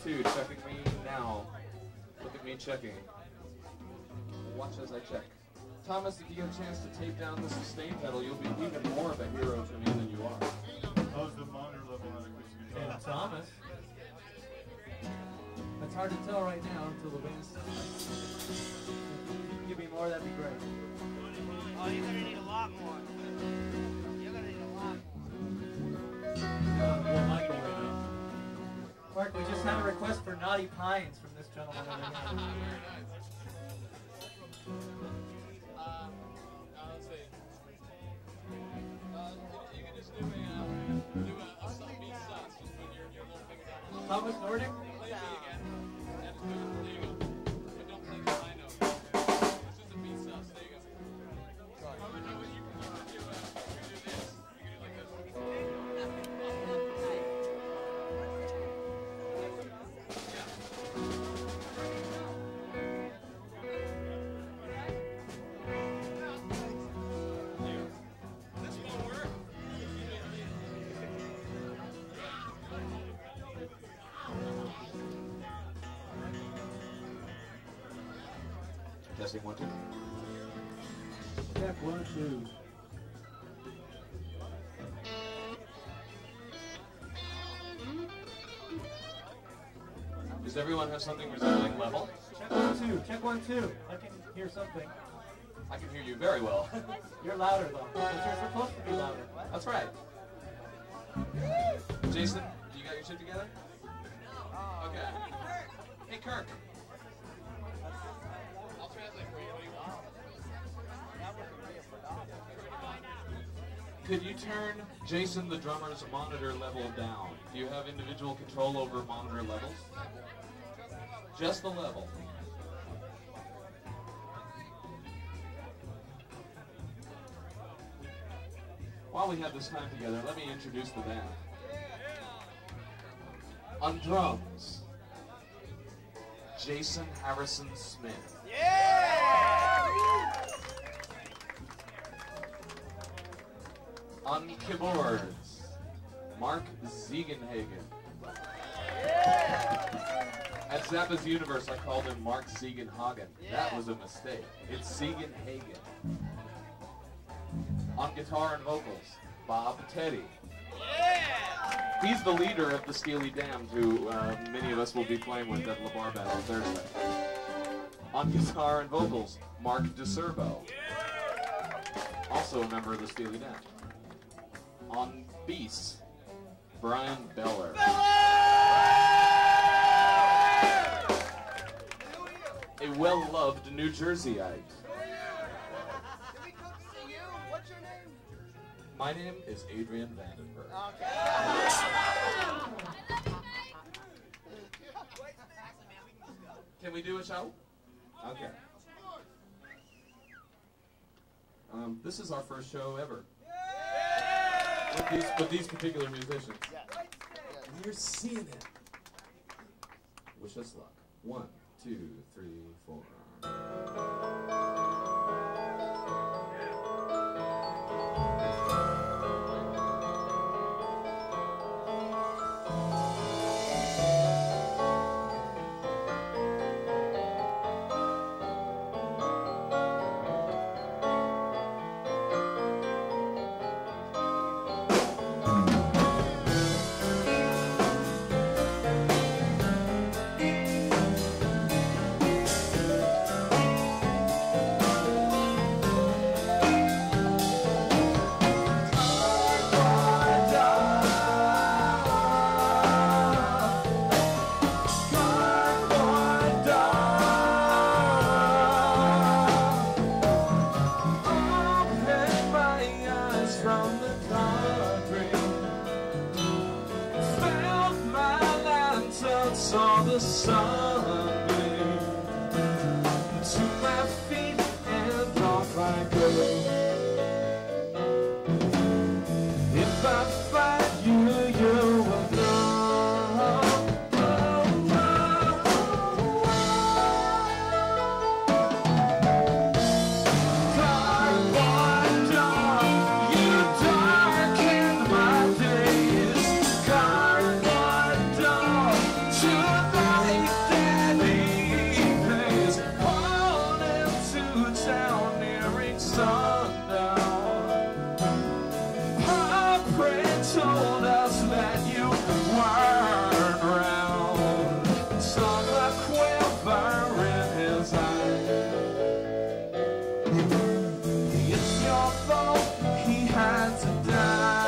2, checking me now. Look at me checking. Watch as I check. Thomas, if you get a chance to tape down the sustain pedal, you'll be even more of a hero to me than you are. How's the monitor level on acoustic guitar? And Thomas. That's hard to tell right now until the band's done. If you can give me more, that'd be great. Oh, you're gonna need a lot more. You're gonna need a lot more. Well, Michael, Mark, we just had a request for Naughty Pines from this gentleman over here. Let's see. You can just do a some beat sus. Just put your little finger down on the Thomas Nordic? play B again. And just do it. There you go. But don't play the high note. It's just a beat sus. There you go. Sorry. You can do this. You can do like this. Testing 1, 2. Check 1, 2. Does everyone have something resembling level? Check 1, 2. Check 1, 2. I can hear something. I can hear you very well. You're louder though. But you're supposed to be louder. That's right. Jason, you got your shit together? Okay. Hey, Kirk. I'll translate for you. What do you want? Could you turn Jason the drummer's monitor level down? Do you have individual control over monitor levels? Just the level. While we have this time together, let me introduce the band. On drums, Jason Harrison Smith. Yeah! On keyboards, Marc Ziegenhagen. At Zappa's Universe, I called him Marc Ziegenhagen. That was a mistake. It's Ziegenhagen. On guitar and vocals, Bob Tedde. Yeah! He's the leader of the Steely Damned, who many of us will be playing with at La Bar Battle Thursday. On guitar and vocals, Mark DeCervo. Also a member of the Steely Damned. On bass, Brian Beller. A well-loved New Jerseyite. My name is Adrian Vandenberg. Can we do a show? Okay. This is our first show ever. With these particular musicians. We're seeing it. Wish us luck. 1, 2, 3, 4. town nearing sundown. Papa told us that you weren't around. Saw the quiver in his eye. It's your fault he had to die.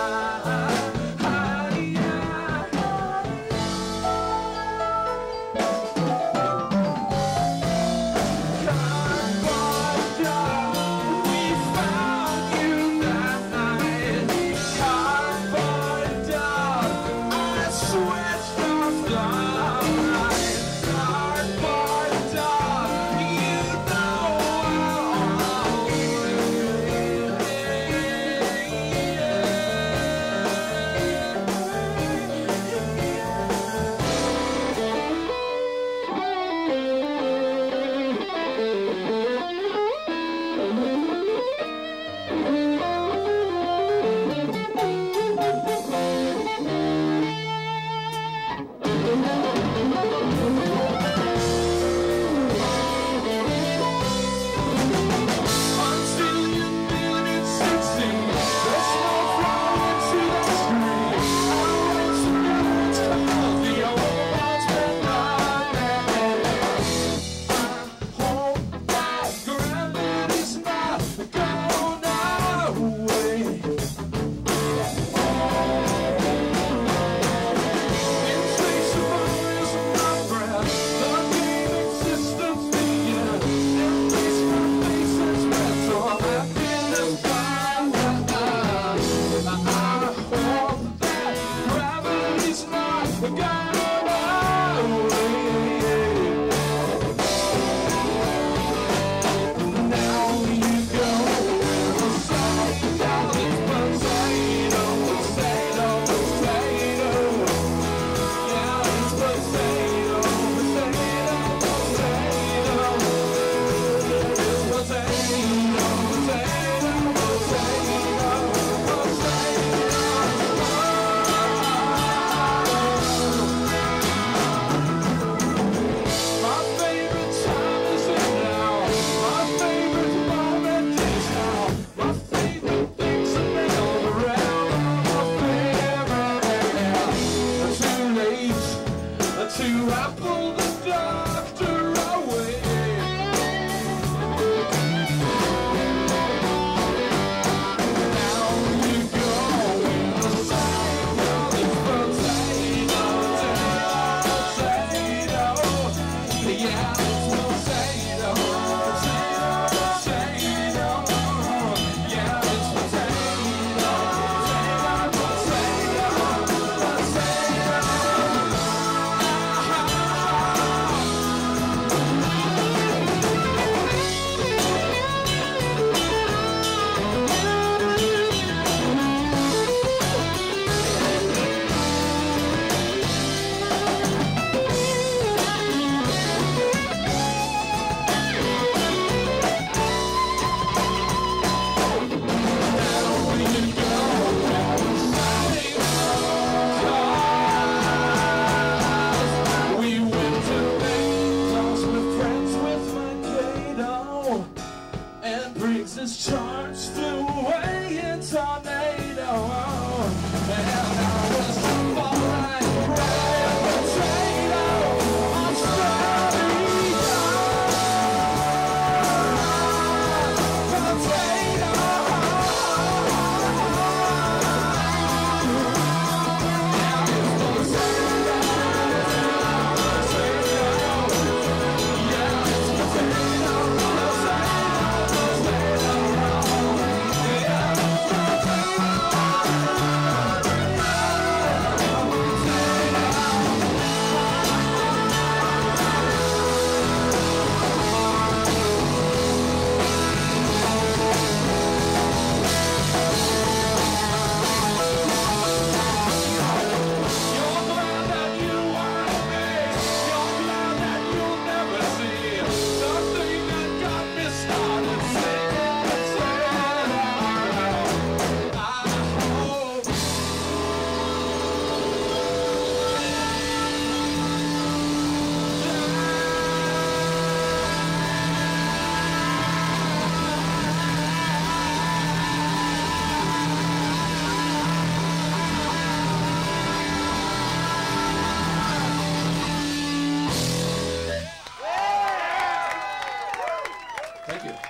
Thank you.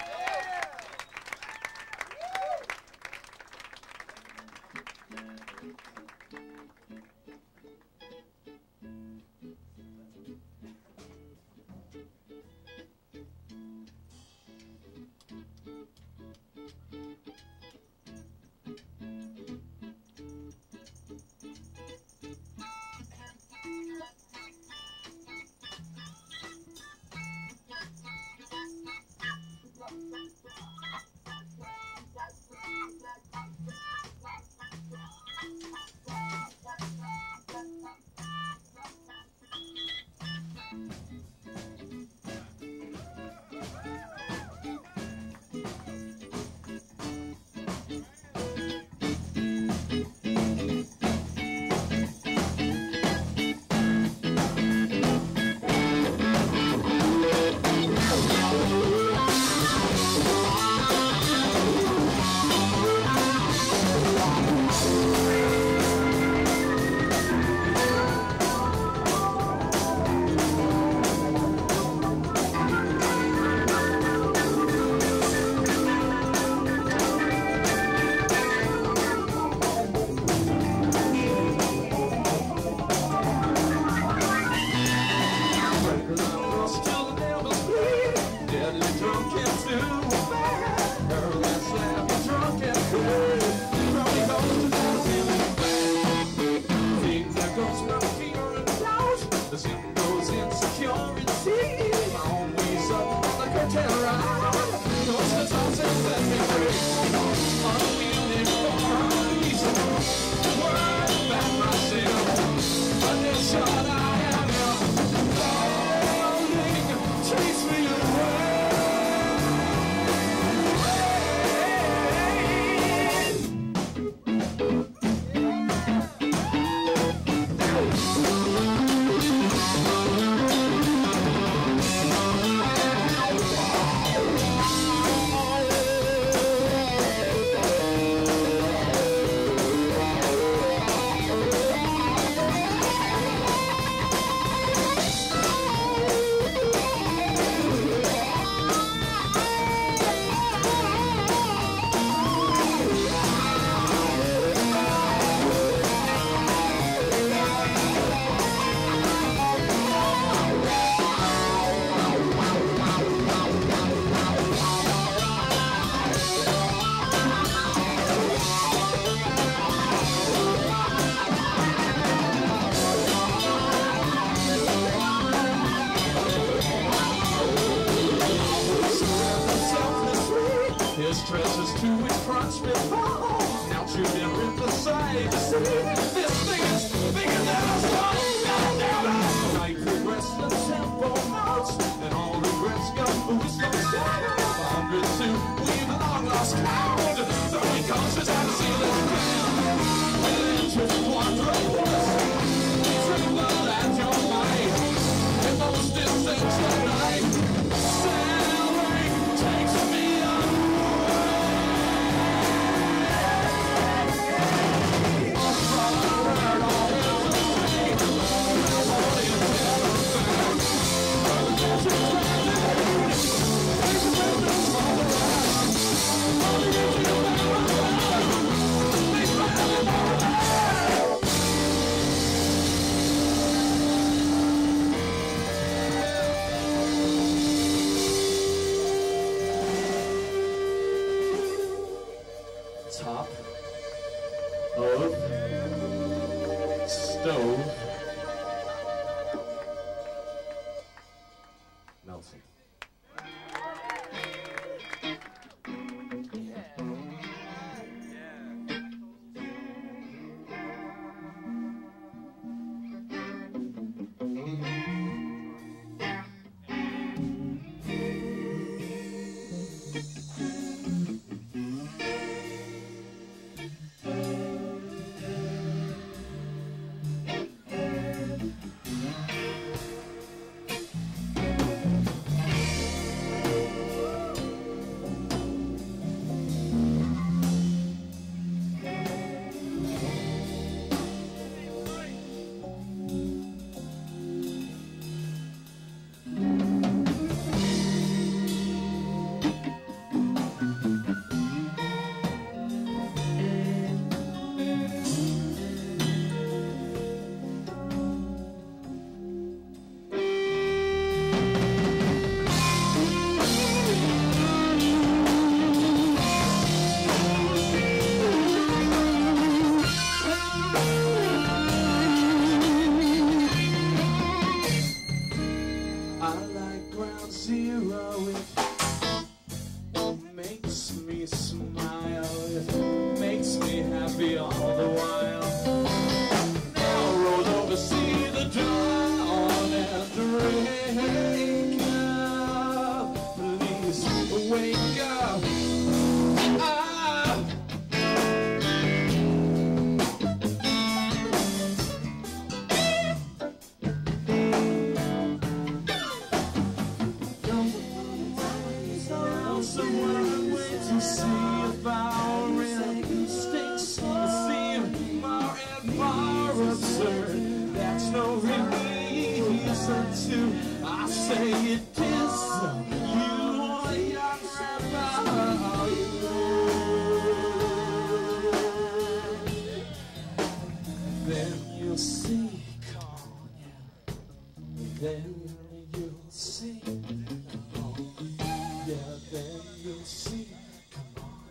All I say it is you about then you'll see, come on, yeah. Then you'll see, come on, yeah. Then you'll see, come on.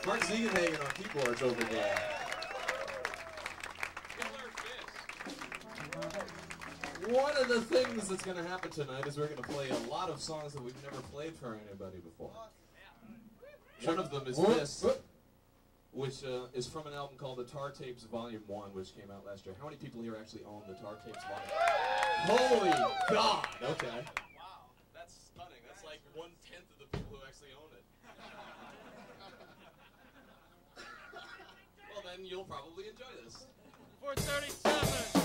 Marc Ziegenhagen on keyboards over there. One of the things that's going to happen tonight is we're going to play a lot of songs that we've never played for anybody before. One of them is this, which is from an album called The Tar Tapes Volume 1, which came out last year. How many people here actually own The Tar Tapes Volume 1? Holy God! Okay. Wow, that's stunning. That's like 1/10 of the people who actually own it. Well, then you'll probably enjoy this. 437.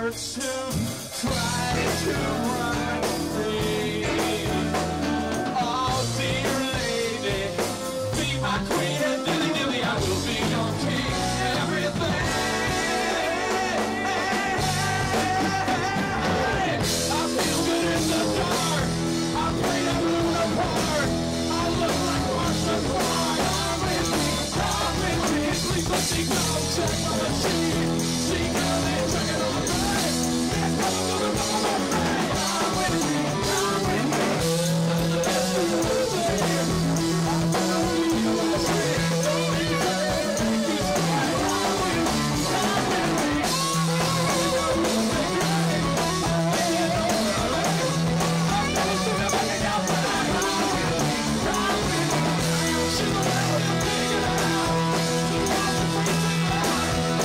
hurts to try to run free. Oh, dear lady, be my queen and dilly dilly, I will be your king. Everything. I feel good in the dark. I play a moon apart. I look like Marshall Clark. I'm with me, please let me go. Check my machine. See how they took it all right. I'm with me, I'm with me. I'm the best of the day. I'm gonna be USA. Don't even make you smile. I'm with me, I'm with me. I'm gonna be great. I'm getting over the way. I'm gonna see the back outside. I'm with me, I'm with me. She's the way I'm figuring out. She's got the freezing out.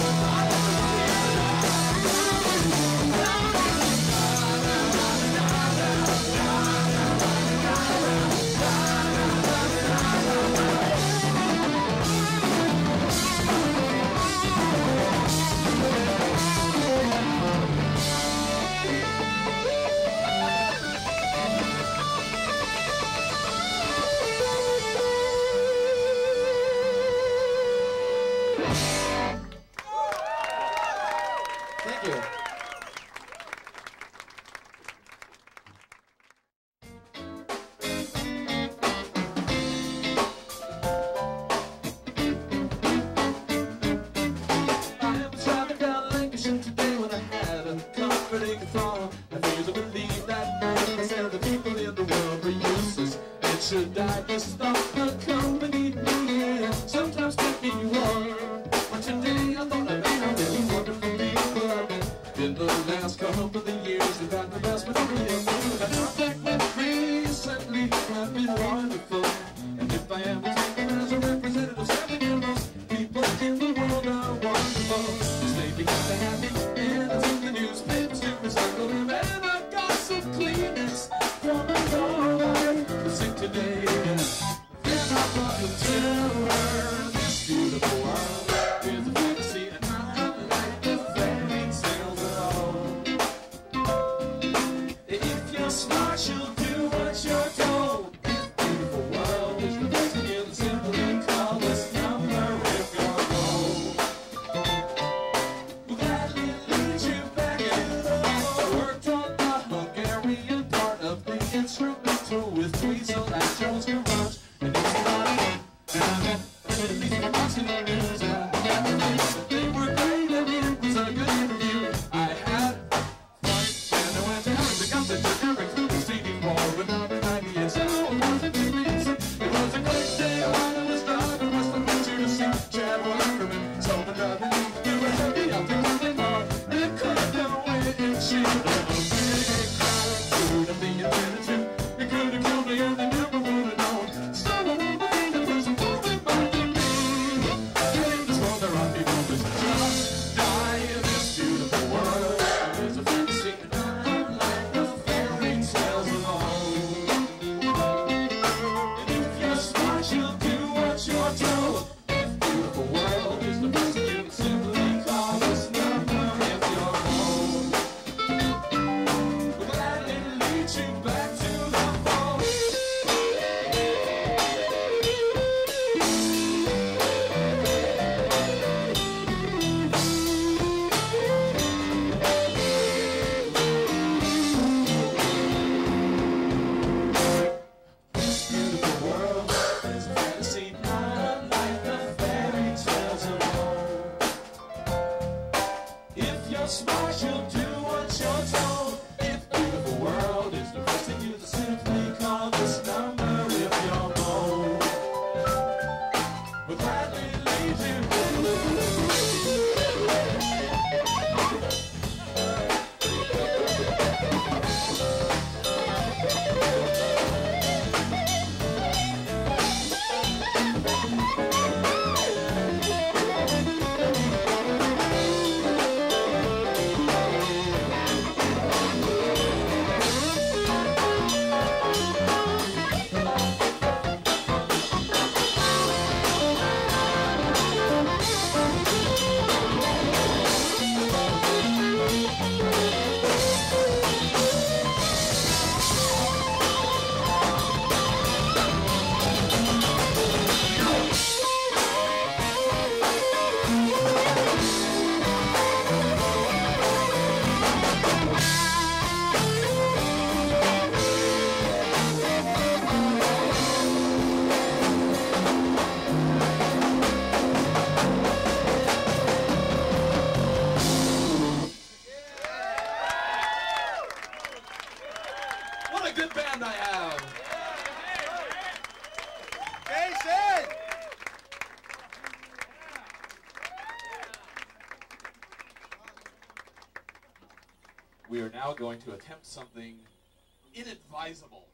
We are now going to attempt something inadvisable.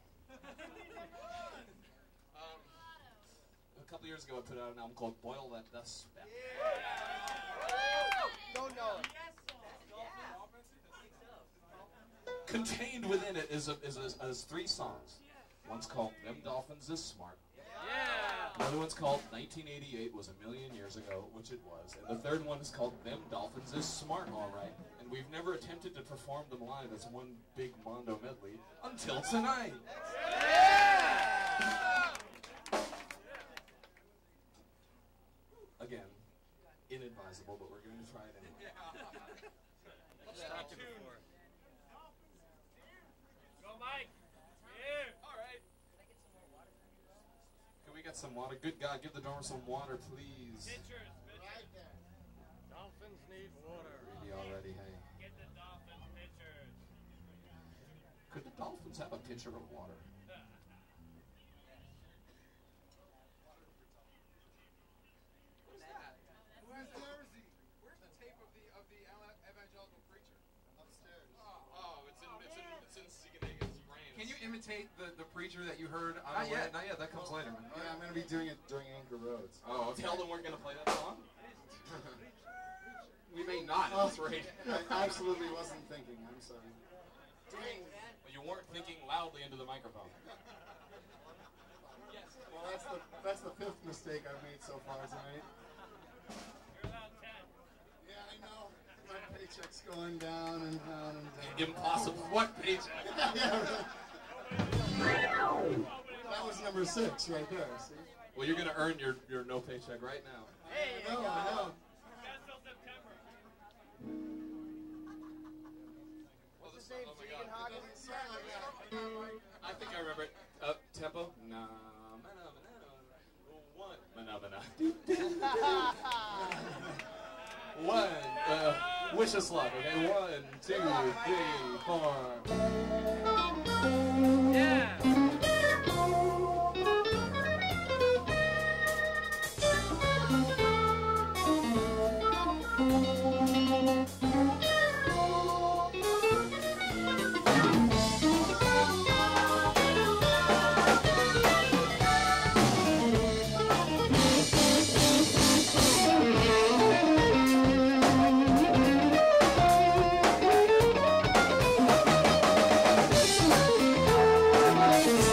A couple years ago, I put out an album called Boil That Dust Back. Don't know it. Contained within it is three songs. One's called Them Dolphins Is Smart. The other one's called 1988 Was a Million Years Ago, which it was. And the third one is called Them Dolphins Is Smart, all right. And we've never attempted to perform them live as one big Mondo medley until tonight. Again, inadvisable, but we're going to try it anyway. Go, Mike. Here. All right. Can we get some water? Good God, give the drummer some water, please. Pitchers, pitchers. Dolphins need water. Really already, hey. Get the Dolphins pitchers. Could the Dolphins have a pitcher of water? Who has Jersey? Where's the tape of the evangelical preacher? Upstairs. Oh, it's in Ziegenhagen's brain. Can you imitate the preacher that you heard on Not yet, not yet. That comes later, man. Yeah, I'm going to be doing it during Inca Roads. Oh, okay. Tell them we're going to play that song? We may not at this rate. I absolutely wasn't thinking. I'm sorry. Well, you weren't thinking loudly into the microphone. Well, that's the fifth mistake I've made so far tonight. You're allowed 10. Yeah, I know. My paycheck's going down and down and down. Impossible. What paycheck? That was number 6 right there, see? Well, you're going to earn your no paycheck right now. Hey, I know. That's till September. What's his name? Ziegenhagen? I think I remember it. Tempo? Nah. One. Wish us luck, okay? 1, 2, 3, 4. Yeah. Thank you.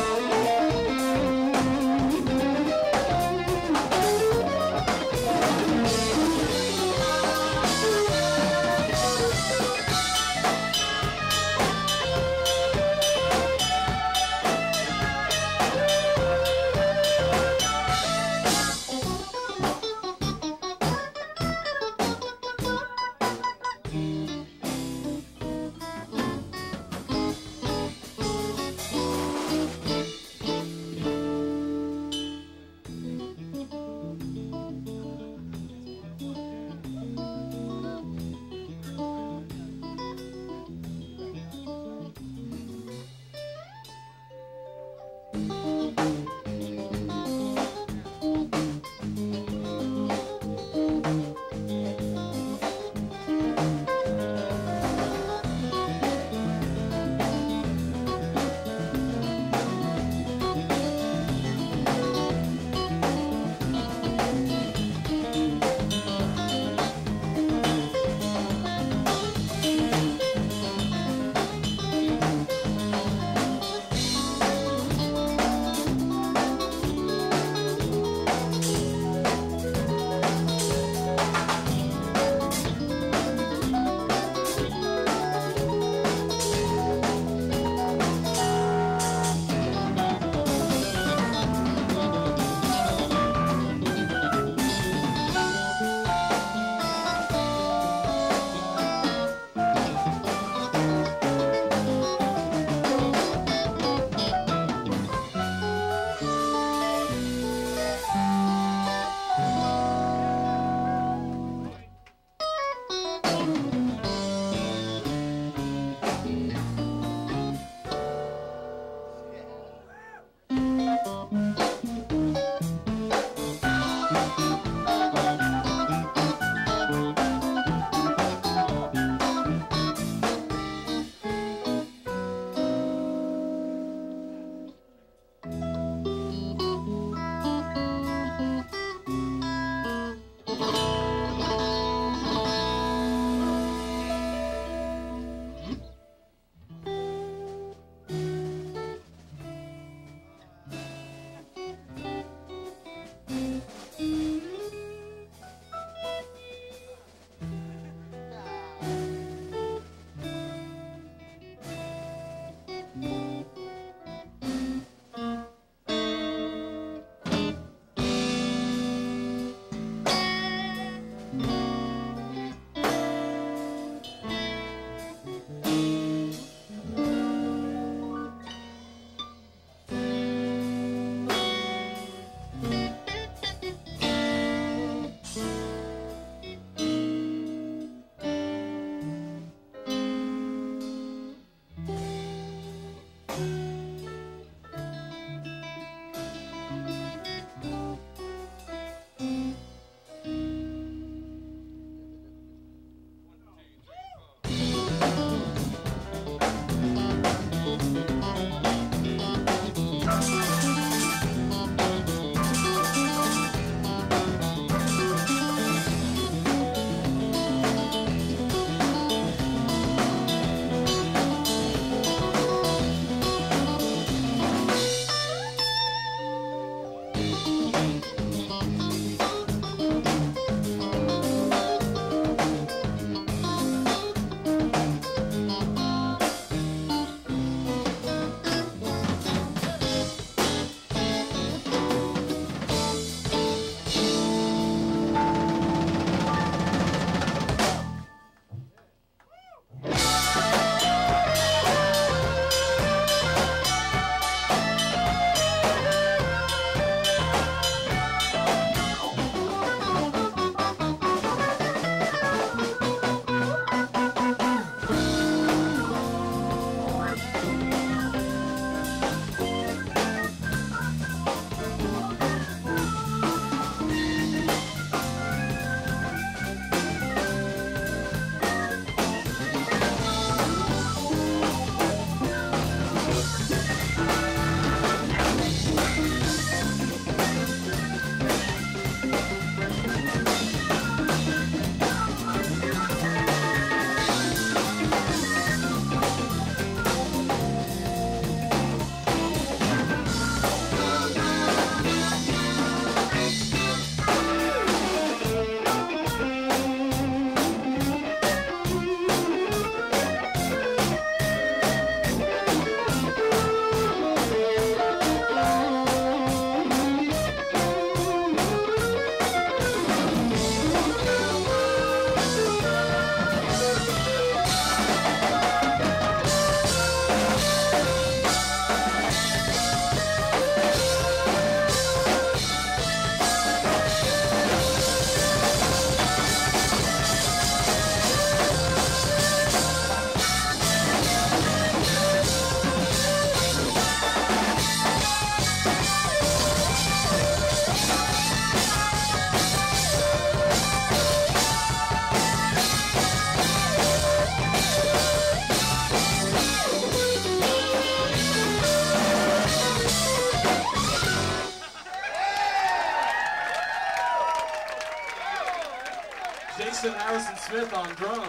Jason Harrison Smith on drums.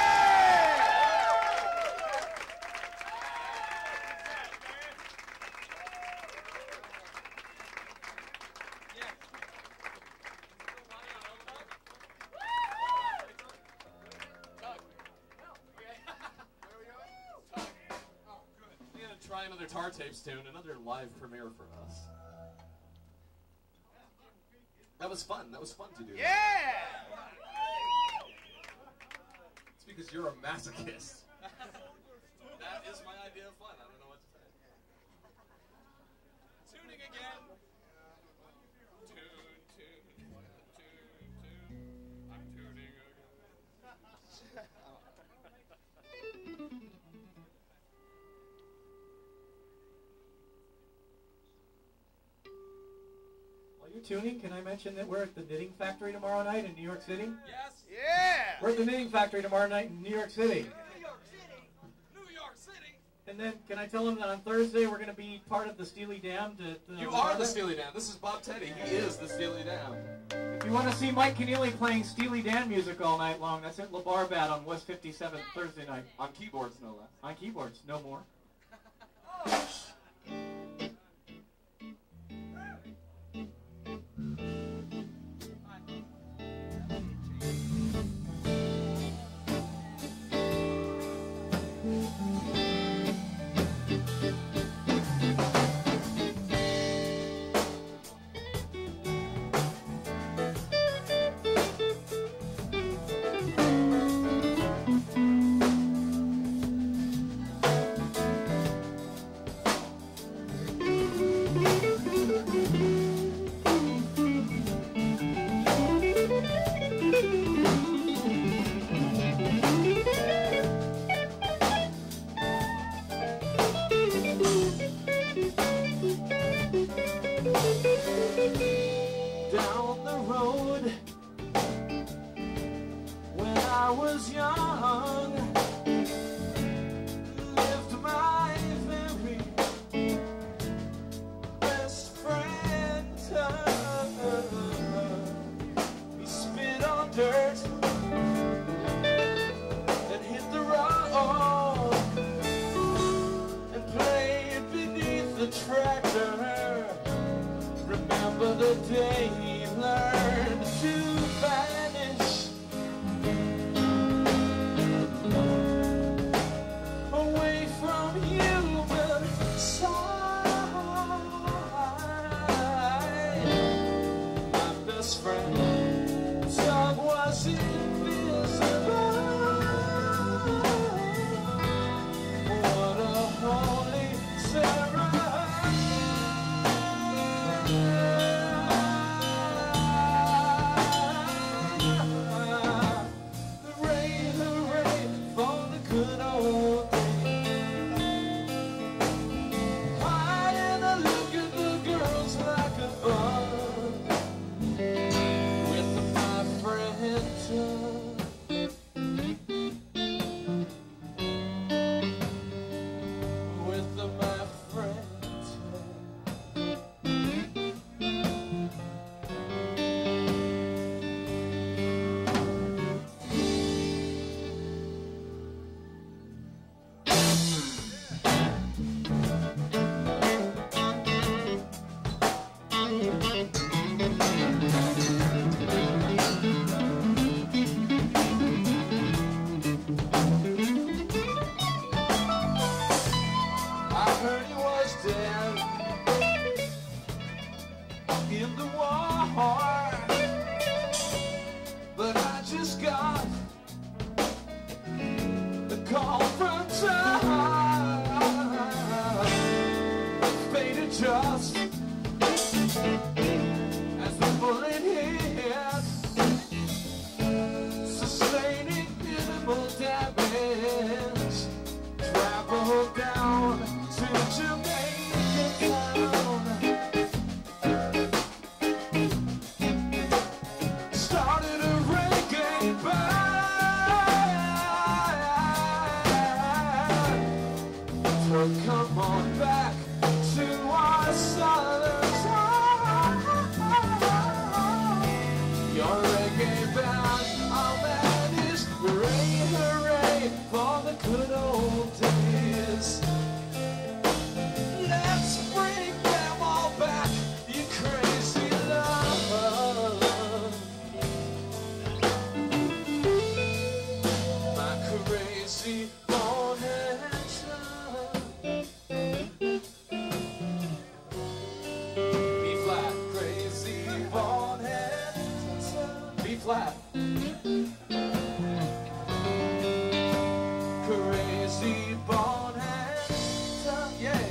We're gonna try another Tar Tapes tune, another live premiere for us. That was fun. That was fun to do. Yeah! It's because you're a masochist. That is my idea of fun. I don't know what to say. Tuning again. Tune. I'm tuning again. While you're tuning, can I mention that we're at the Knitting Factory tomorrow night in New York City? Yes. Yeah! We're at the Knitting Factory tomorrow night in New York City. New York City. And then, can I tell them that on Thursday we're going to be part of the Steely Dam? You are the Steely Dan. This is Bob Tedde. He is the Steely Dan. If you want to see Mike Keneally playing Steely Dan music all night long, that's at LaBarbat on West 57th Thursday night. On keyboards, no less. On keyboards, no more. Down the road when I was young, lived my very best friend. He spit on dirt and hit the road and played beneath the tractor. Remember the day he learned to vanish away from human sight. My best friend, Doug, was invisible. What a holy ceremony. Just as the bullet hits, sustaining minimal damage, travel down to Jamaica town. Started a reggae band to come on back to our southern town. Your reggae band, I'm good old days. Let's bring them all back, you crazy love. My crazy bonehead son. B flat, crazy bonehead son. B flat. Crazy bonehead son. Yay.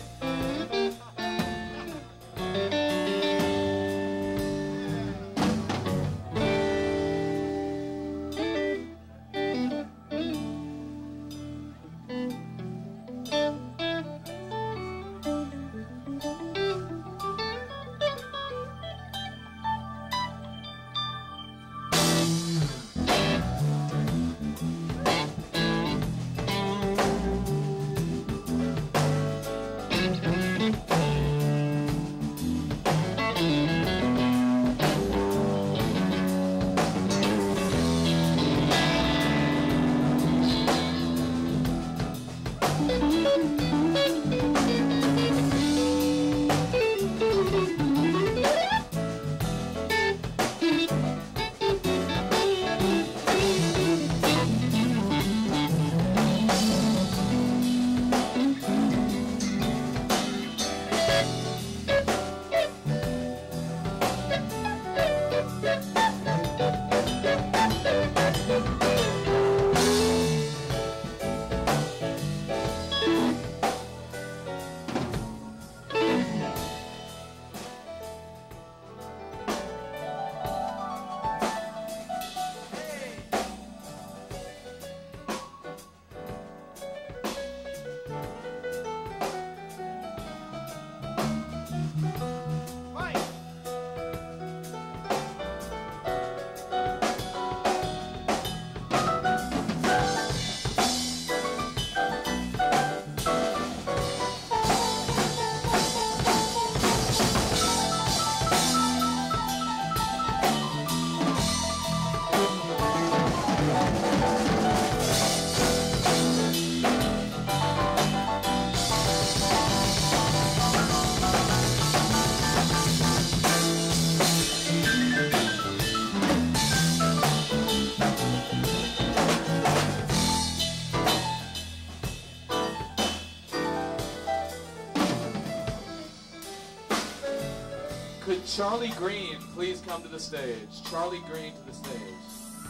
Could Charlie Green please come to the stage? Charlie Green to the stage.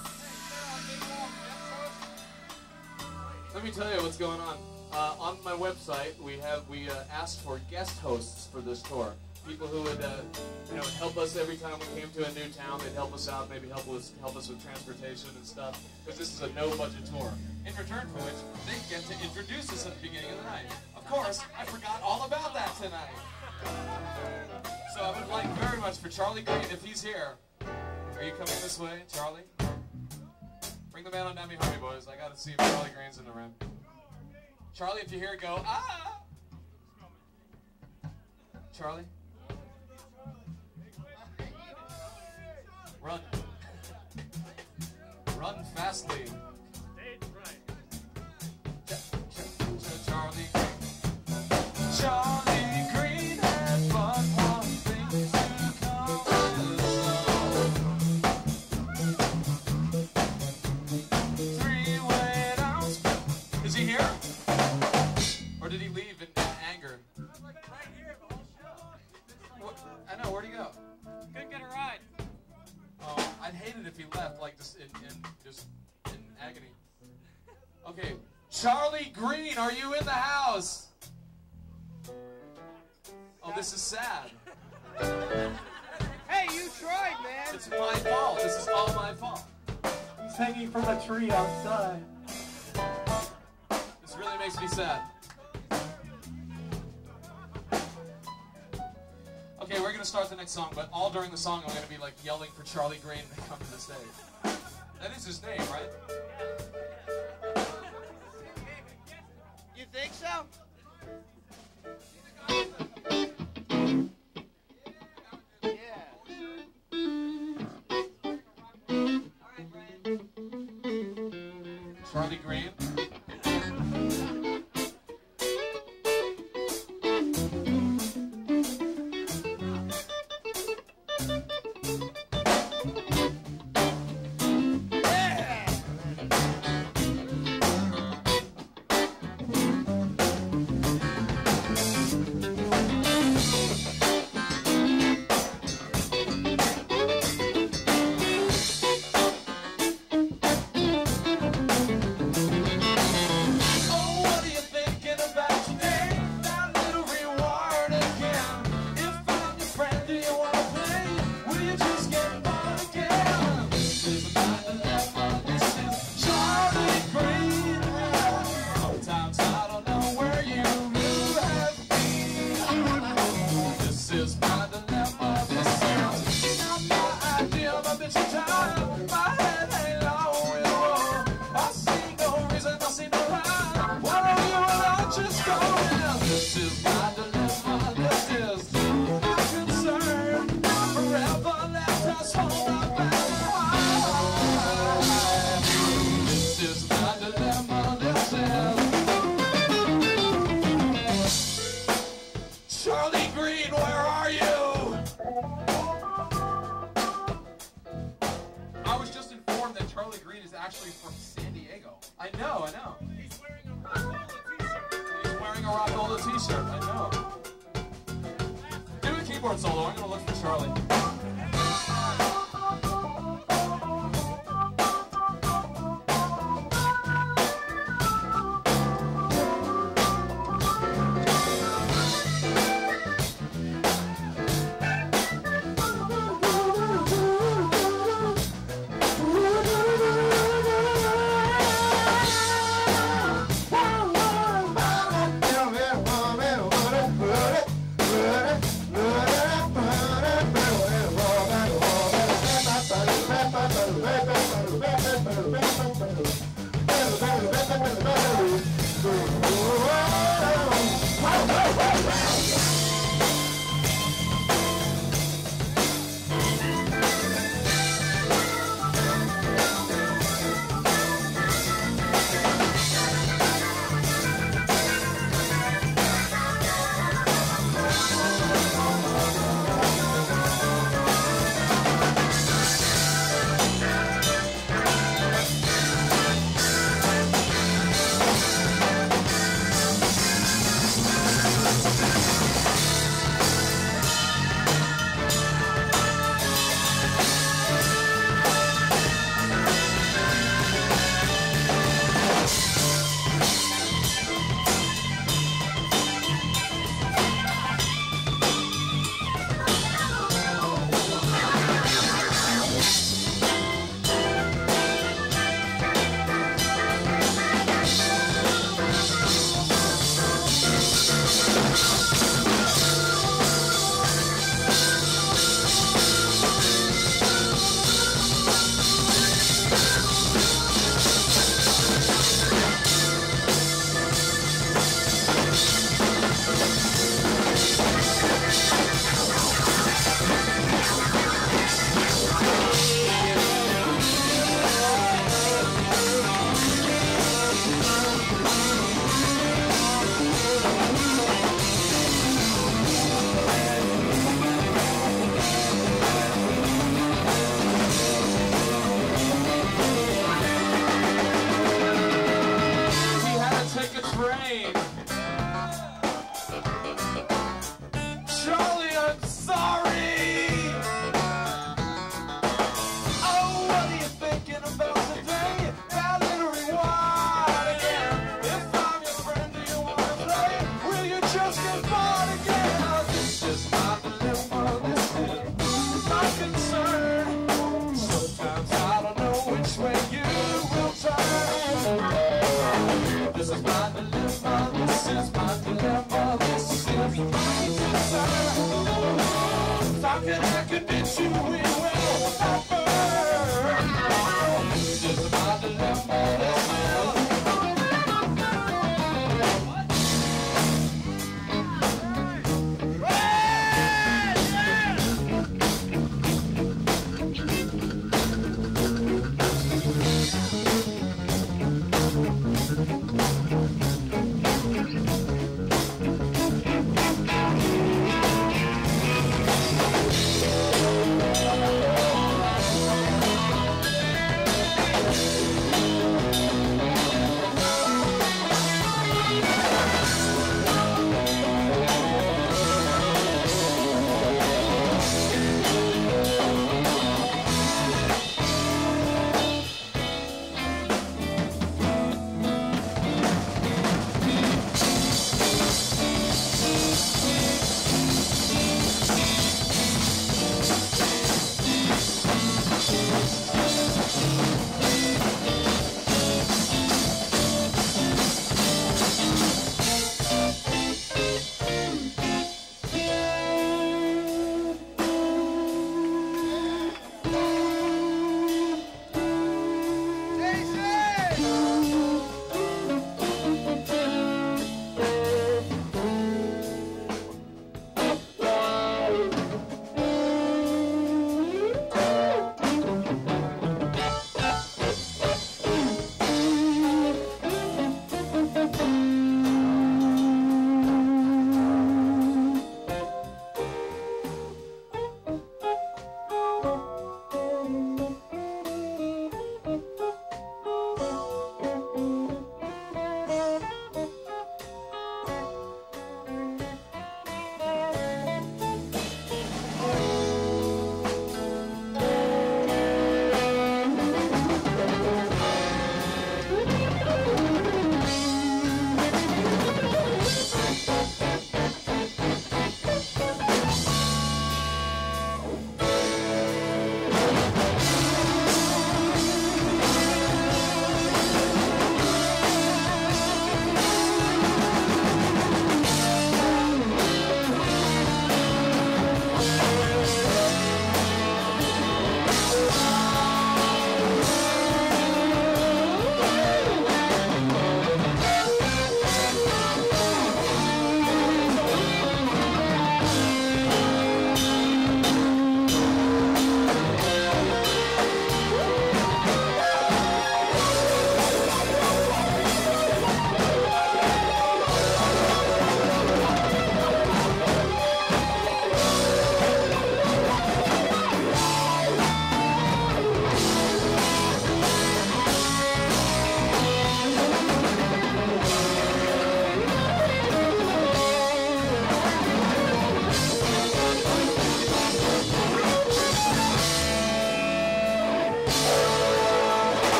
Let me tell you what's going on. On my website, we asked for guest hosts for this tour. People who would help us every time we came to a new town. They'd help us out, maybe help us with transportation and stuff. Because this is a no-budget tour. In return for which, they get to introduce us at the beginning of the night. Of course, I forgot all about that tonight. So I would like very much for Charlie Green, if he's here. Are you coming this way, Charlie? Bring the band on down behind me, boys. I gotta see if Charlie Green's in the room. Charlie, if you're here, go, ah! Charlie? Run. Run fastly. Charlie. Charlie Green had but one thing to come with. 3 wet ounce. Is he here? Or did he leave in anger? Right here, the whole show. What? I know, where'd he go? Couldn't get a ride. Oh, I'd hate it if he left, like, just in agony. Okay, Charlie Green, are you in the house? Oh, this is sad. Hey, you tried, man. It's my fault. This is all my fault. He's hanging from a tree outside. This really makes me sad. Okay, we're going to start the next song, but all during the song I'm going to be like yelling for Charlie Green to come to the stage. That is his name, right? You think so? Charlie Green. time. My head ain't low in the wall. I see no reason, I see no rhyme. Why don't you and I just go now? This is my dilemma, this is my concern. Forever left us hold up and this is my dilemma, this is Charlie Green, where are you? I was just informed that Charlie Green is actually from San Diego. I know, I know. He's wearing a Rockola t-shirt. He's wearing a Rockola t-shirt, I know. Do a keyboard solo, I'm gonna look for Charlie.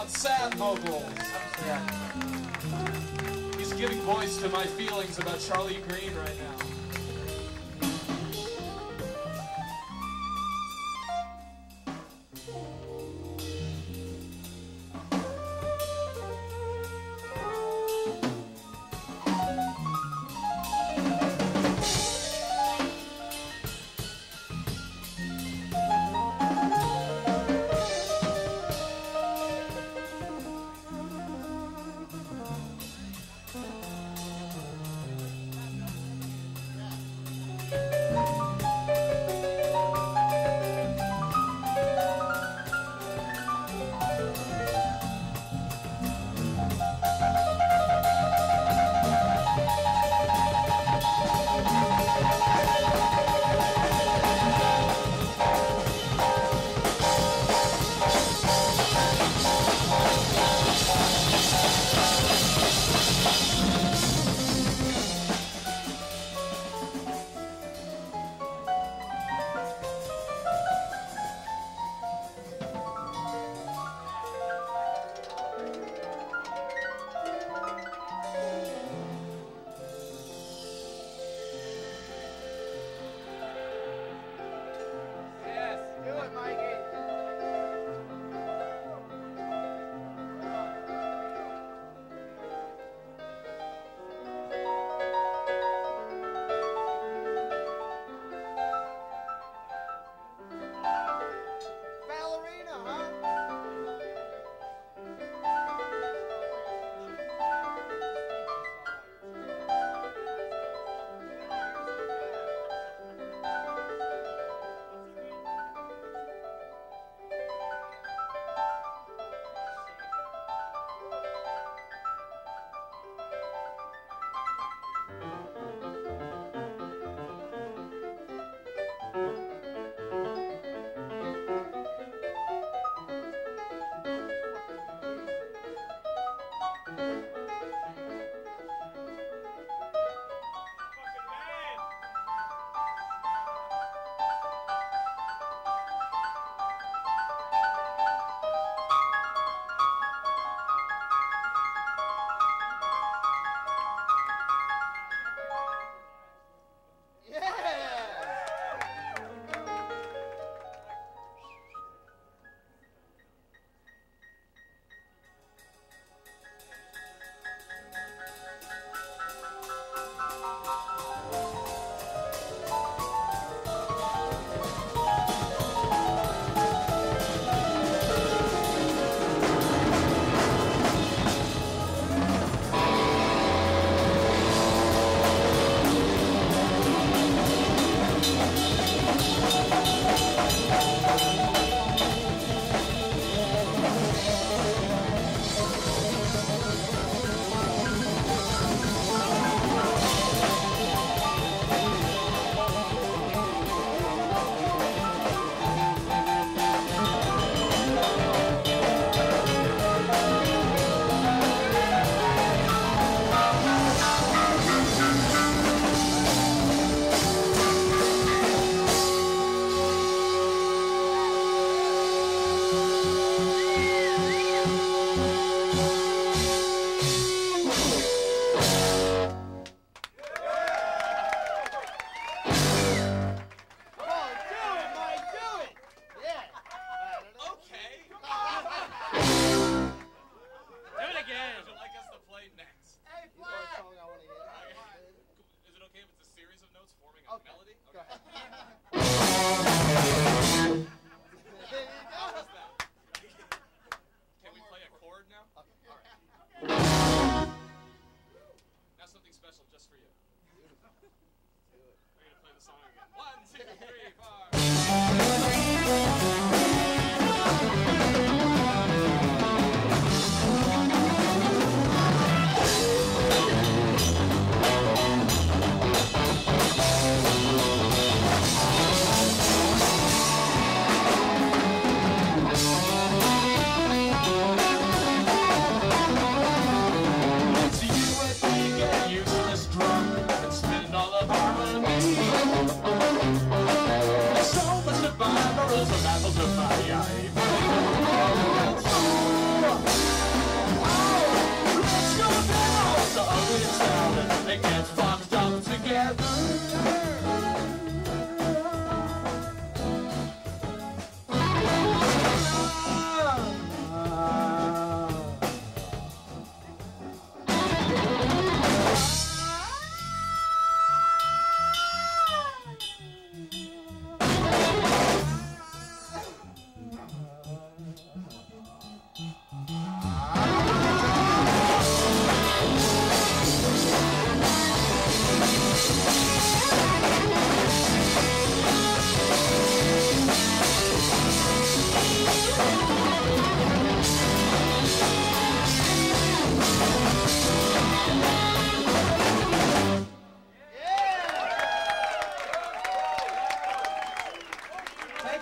on sad vocals. He's giving voice to my feelings about Charlie Green right now.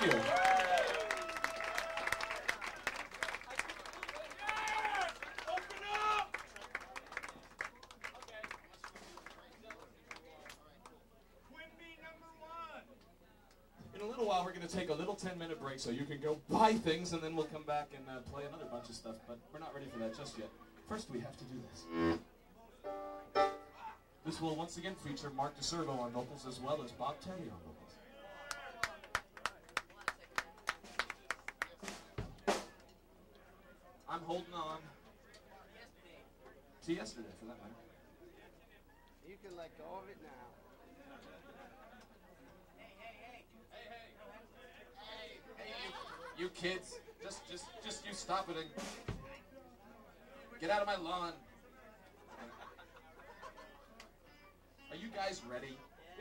Thank you. In a little while, we're going to take a little 10-minute break so you can go buy things, and then we'll come back and play another bunch of stuff, but we're not ready for that just yet. First, we have to do this. This will once again feature Marc Ziegenhagen on vocals as well as Bob Tedde on vocals. I'm holding on to yesterday, for that matter. You can let go of it now. You kids, just you stop it and get out of my lawn. Are you guys ready?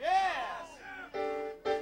Yes!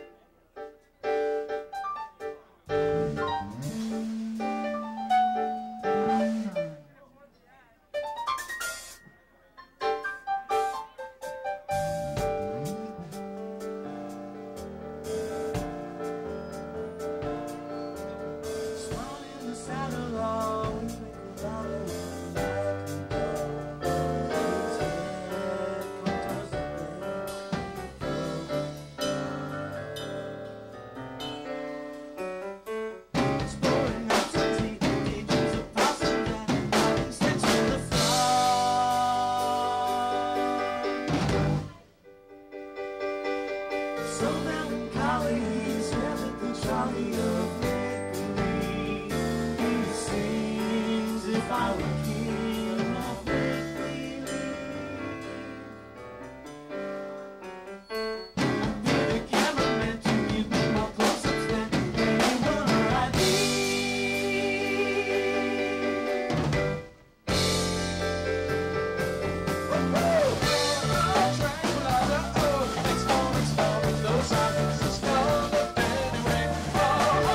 Tranquillado, oh, next moment's those eyes, it's gonna fade away. Oh,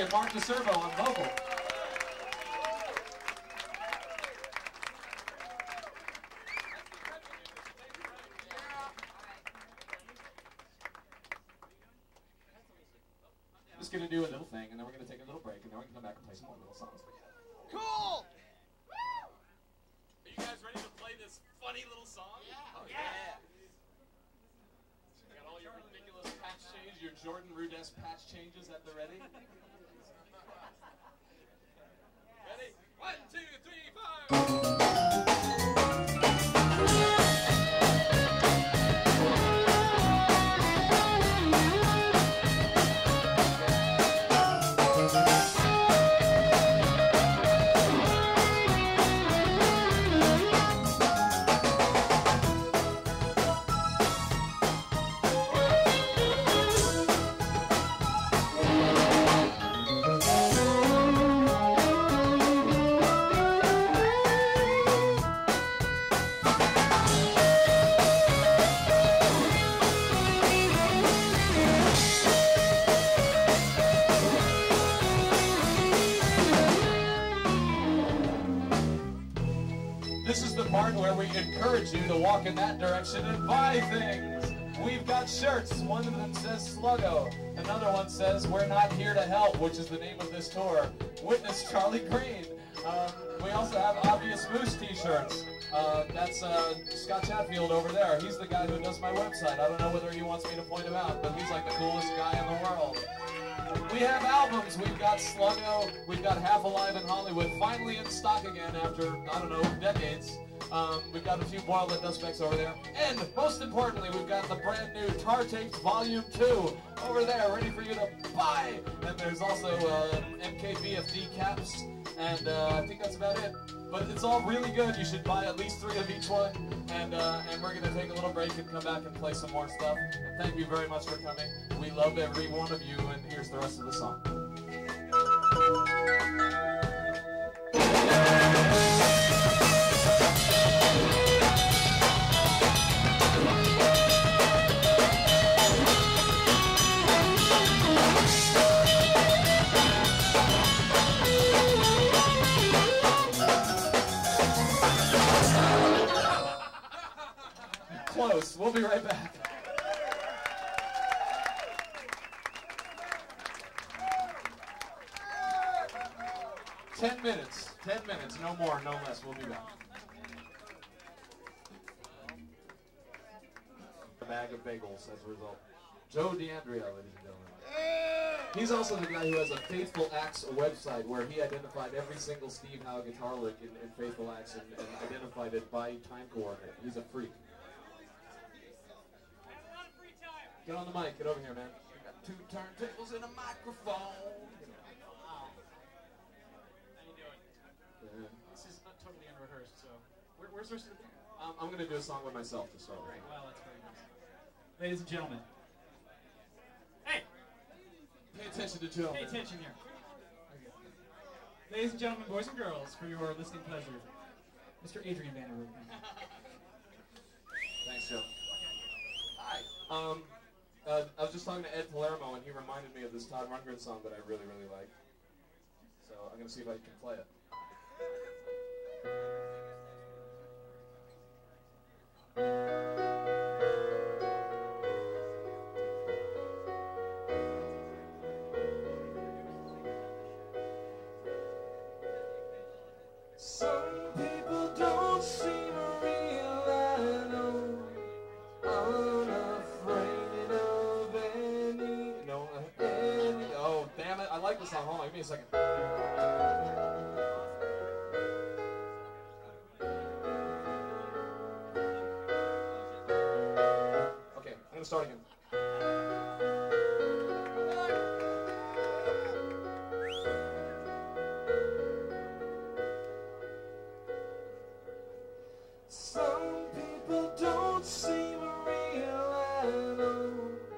and Marc Ziegenhagen on vocal. Just gonna do a little thing, and then we're gonna take a little break, and then we're gonna come back and play some more little songs for you. Cool! Are you guys ready to play this funny little song? Yeah. Oh, yeah. You got all your ridiculous patch change, your Jordan Rudess patch changes at the ready? Ready? 1, 2, 3, 4! This is the part where we encourage you to walk in that direction and buy things. We've got shirts. One of them says Sluggo. Another one says We're Not Here to Help, which is the name of this tour. Witness Charlie Green. We also have Obvious Moose t-shirts. That's Scott Chatfield over there. He's the guy who does my website. I don't know whether he wants me to point him out, but he's like the coolest guy in the world. We have albums. We've got Sluggo. We've got Half Alive in Hollywood, finally in stock again after, I don't know, decades. We've got a few Boiled and Dust Specks over there. And most importantly, we've got the brand new Tar Tapes Volume 2 over there, ready for you to buy. And there's also MKBFD caps. And I think that's about it. But it's all really good. You should buy at least 3 of each one. And we're going to take a little break and come back and play some more stuff. And thank you very much for coming. We love every one of you. And here's the rest of the song. Close. We'll be right back. Ten minutes. 10 minutes. No more, no less. We'll be back. A bag of bagels as a result. Joe DeAndrea, ladies and gentlemen. He's also the guy who has a Faithful Acts website where he identified every single Steve Howe guitar lick in Faithful Acts and identified it by time coordinate. He's a freak. Get on the mic. Get over here, man. We got 2 turntables and a microphone. Wow. How you doing? Yeah. This is not totally unrehearsed, so where's the rest of the band? I'm going to do a song by myself to start with. Well, that's very nice. Ladies and gentlemen. Hey! Pay attention to Joe. Pay attention here. Okay. Ladies and gentlemen, boys and girls, for your listening pleasure, Mr. Adrian Vanderwood. Thanks, Joe. Hi. I was just talking to Ed Palermo, and he reminded me of this Todd Rundgren song that I really, really like. So I'm going to see if I can play it. Some people don't seem real, I know. Unafraid of any. No, any. Oh, damn it. I like this song. Hold on, give me a second. Okay, I'm going to start again. Some people don't seem real, I know.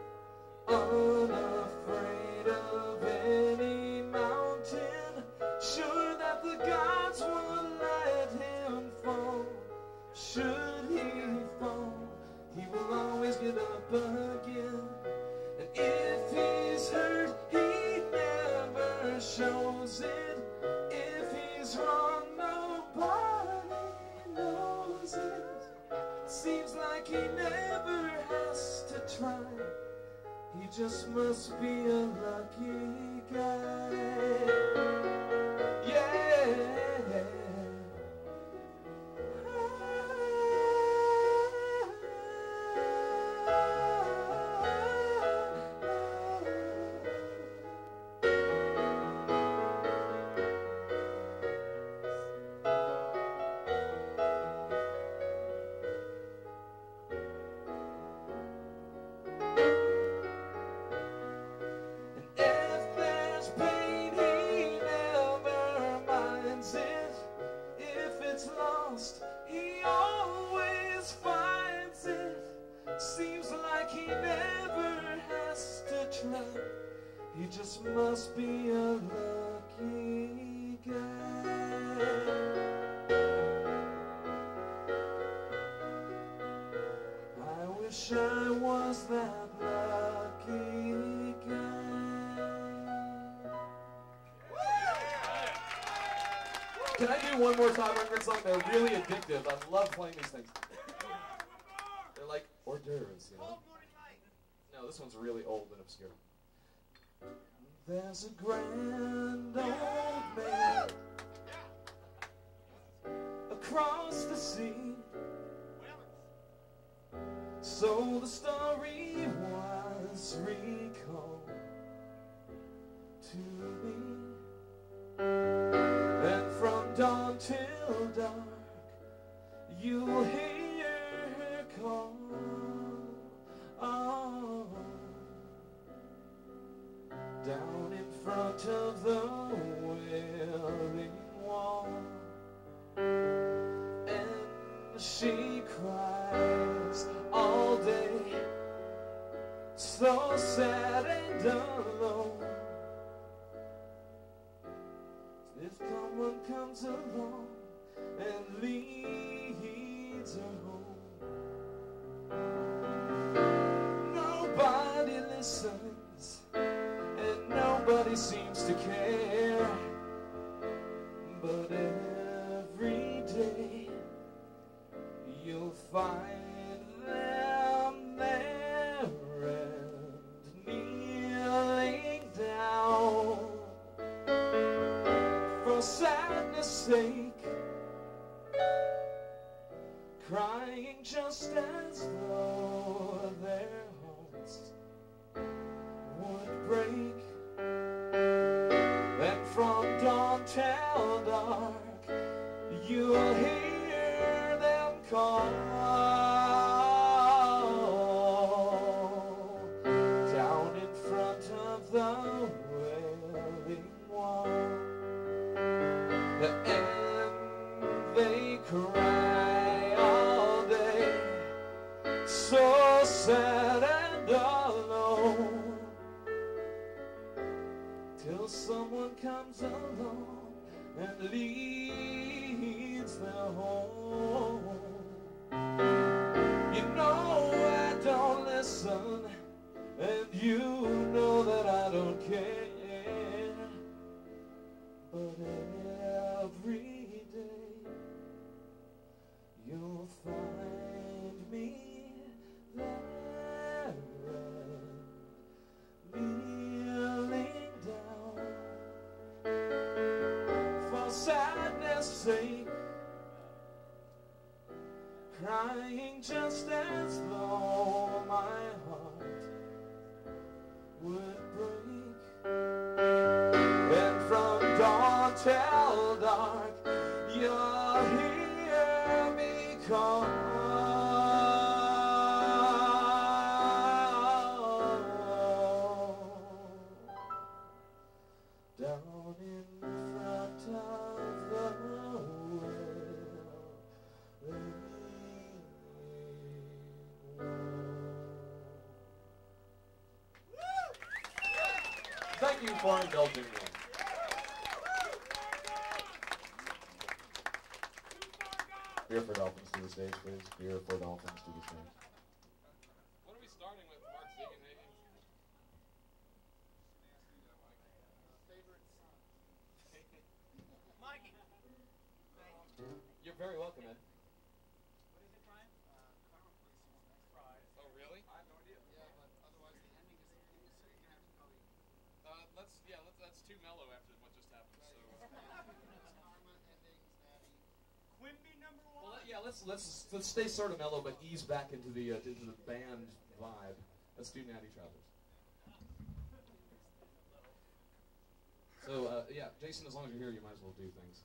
Unafraid of any mountain, sure that the gods would let him fall. Should he fall, he will always get up again. And if he's hurt, he never like he never has to try. He just must be a lucky guy. Yeah. He always finds it. Seems like he never has to try. He just must be a lucky guy. I wish I was that lucky guy. Can I do one more Todd Rundgren song? They're really addictive. I love playing these things. They're like hors d'oeuvres, you know? No, this one's really old and obscure. There's a grand old man across the sea. So the story was recalled to me. And from dawn till dark, you'll hear her call. Oh, down in front of the Wailing wall. And she cries all day, so sad and alone. If someone comes along and leads her home, nobody listens and nobody seems to care. But every day you'll find them there and kneeling down. For sadness' sake, crying just as though their hearts would break. Then from dawn till dark, you'll hear them call. Down in front of the Wailing wall. And they cry all day, so sad and alone, till someone comes along and leads them home. You know I don't listen, and you know that I don't care. But every day you'll find me there and kneeling down. For sadness' sake, crying just as though my heart would break. And from dawn till dark, you'll hear me call. Down in front of the Wailing wall. Thank you for indulging me. Beer for Dolphins to the stage, please. Beer for Dolphins to the stage. What are we starting with, Marc Ziegenhagen? Mikey. You're very welcome, Ed. What is it, Brian? That's too mellow after what just happened. So. Quimby number one. Well, yeah, let's stay sort of mellow, but ease back into the band vibe. Let's do Natty Trousers. So yeah, Jason, as long as you're here, you might as well do things.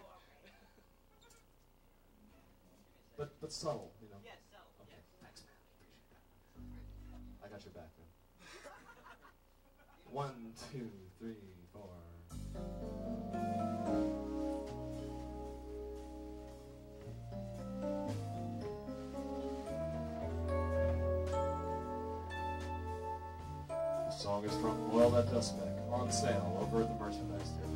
But subtle, you know. Yes, so. Okay, thanks, man. Appreciate that. I got your back, man. 1, 2, 3, 4. The song is from Well That Does Spec, on sale over at the merchandise table.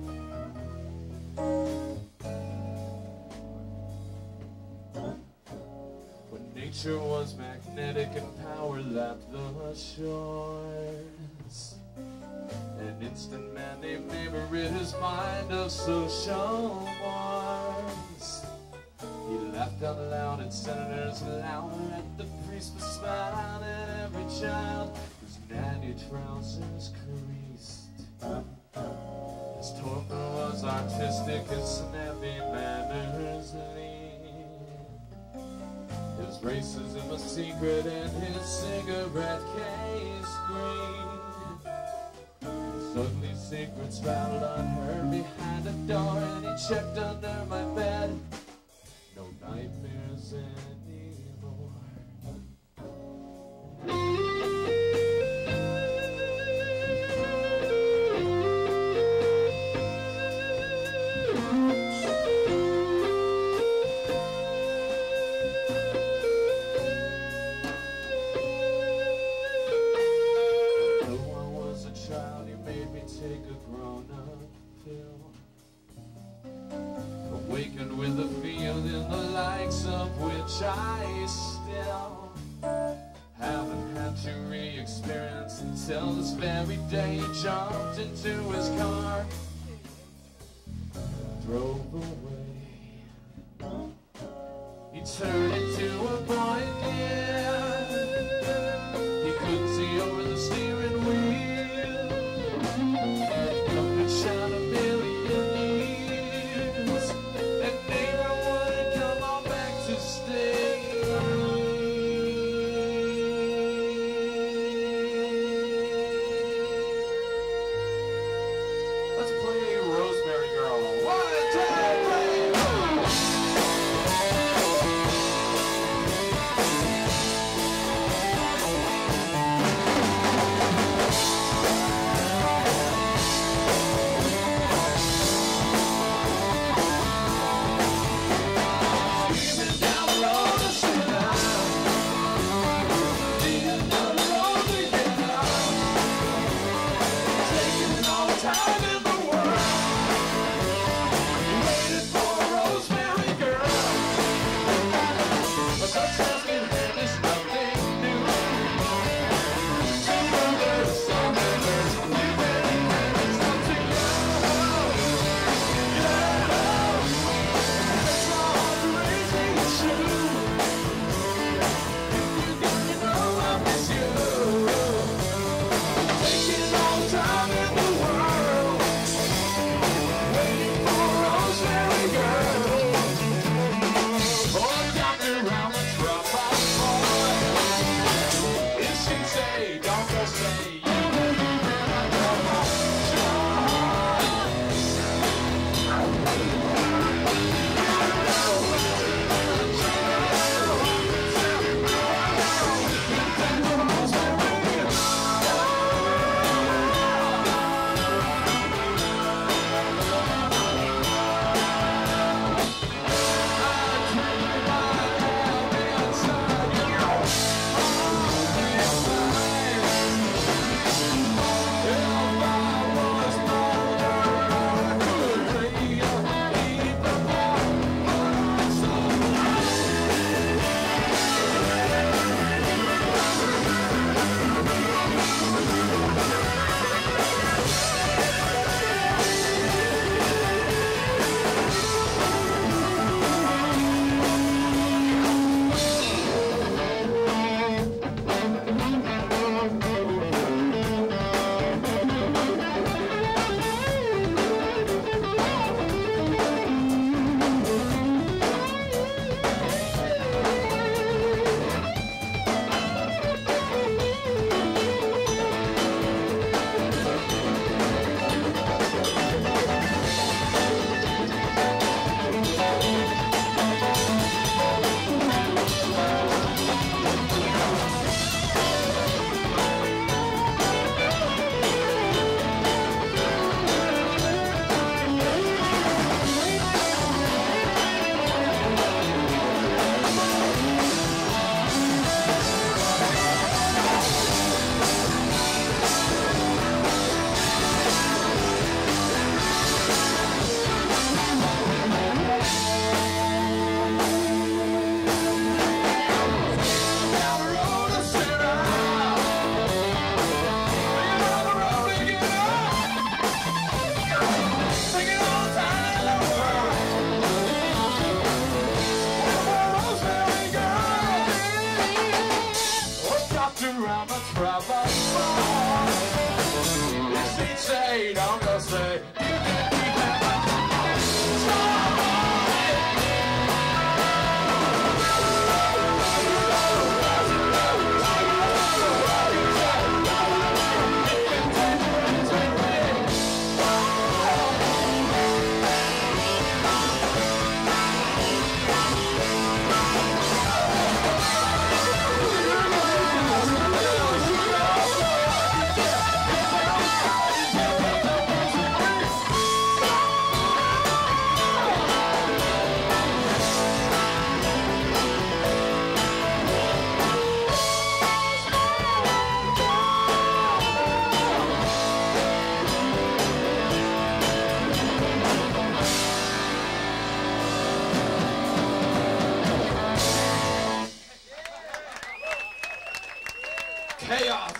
When nature was magnetic and power lapped the shores, an instant man named Neighbor rid his mind of social wars. He laughed out loud at senators louder, at the priest was smiling at every child whose natty trousers creased. His torpor was artistic, his snappy manners lean. His racism a secret and his cigarette case green. His ugly secrets rattled unheard behind a door, and he checked under my bed. No nightmares anymore. Awakened with a feeling the likes of which I still haven't had to re-experience until this very day he jumped into his car and drove away. He turned into a boy again. He couldn't see over the steering wheel. Come to shine a million. Rosemary Girl. 1, 2, 3. chaos.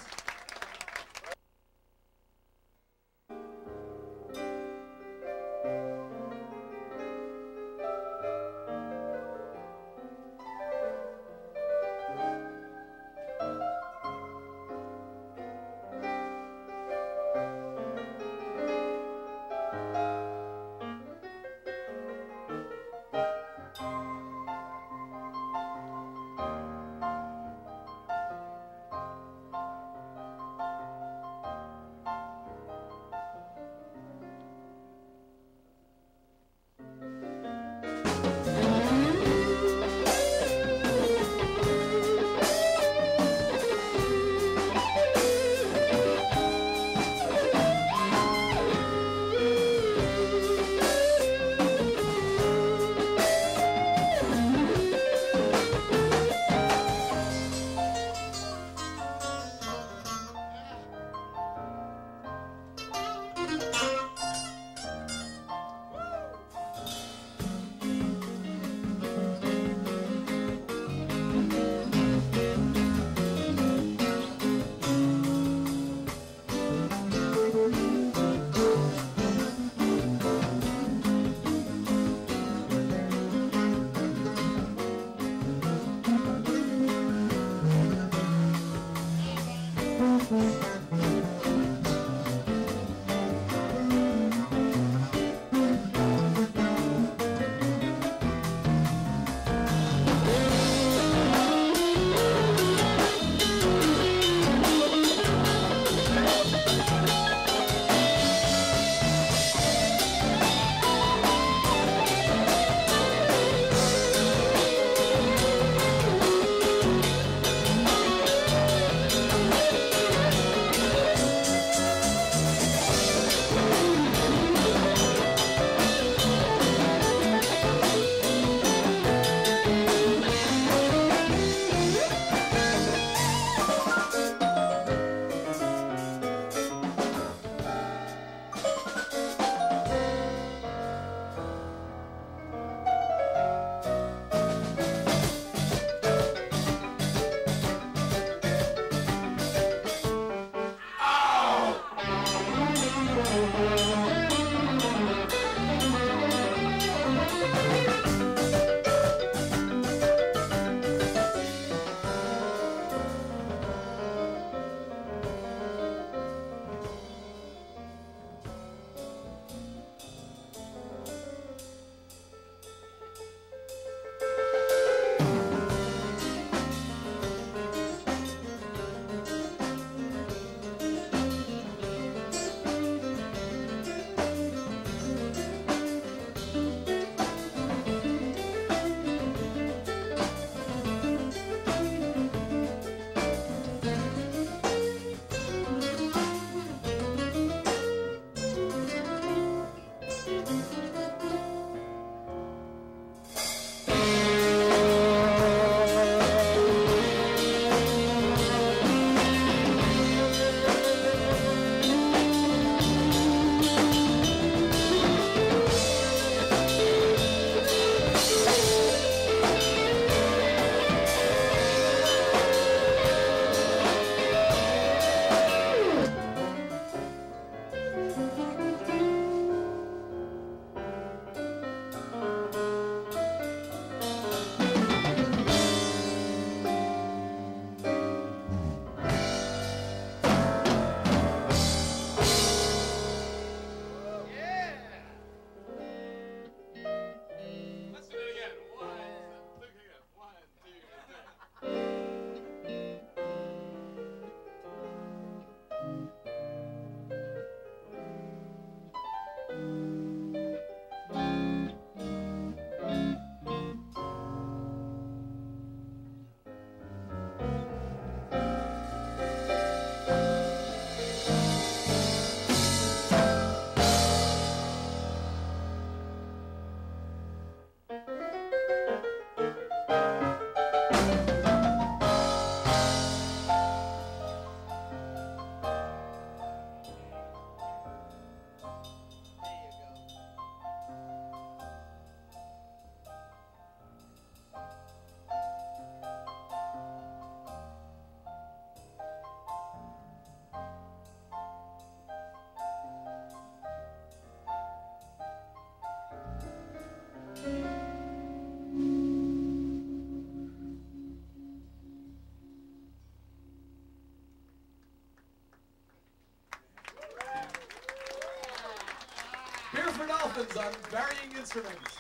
Dolphins on varying instruments.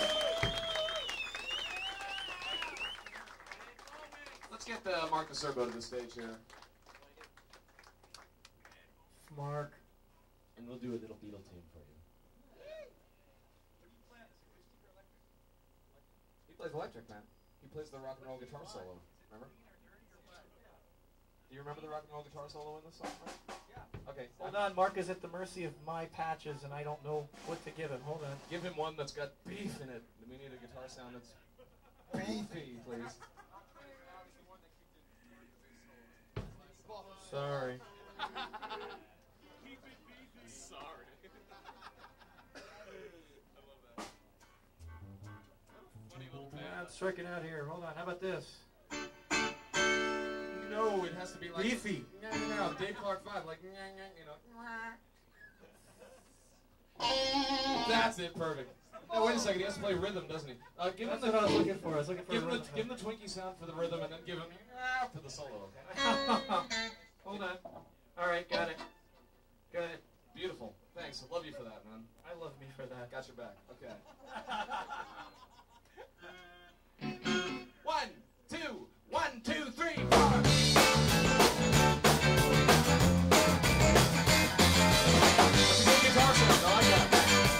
Let's get Marc Ziegenhagen to the stage here. Mark. And we'll do a little Beatle tune for you. He plays electric, man. He plays the rock and roll guitar solo. Remember? Do you remember the rock and roll guitar solo in this song? Right? Yeah. Okay. Hold on, Mark is at the mercy of my patches, and I don't know what to give him. Hold on. Give him one that's got beef in it. We need a guitar sound that's beefy, please. Sorry. Sorry. I'm striking out here. Hold on. How about this? No, it has to be like Beefy. No, Dave Clark 5, like you know. That's it, perfect. Oh, wait a second, he has to play rhythm, doesn't he? Give That's him what I was looking for. I was looking for give a him rhythm. give him the Twinkie sound for the rhythm, and then give him for the solo. Okay. Hold on. All right, got it. Got it. Beautiful. Thanks. I love you for that, man. I love me for that. Got your back. Okay. 1, 2, 1, 2, 3, 4. Guitar solo. I like that.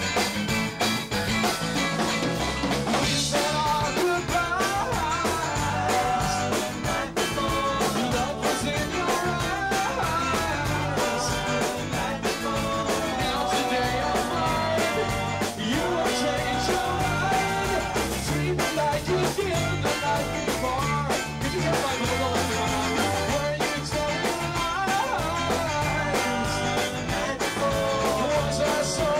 We said our goodbyes the night before. Love was in your eyes the night before. Now today I'm mine. You have changed your mind. Treat me like you did the night before. Could you get my little one? Were you telling lies the night before? Was I so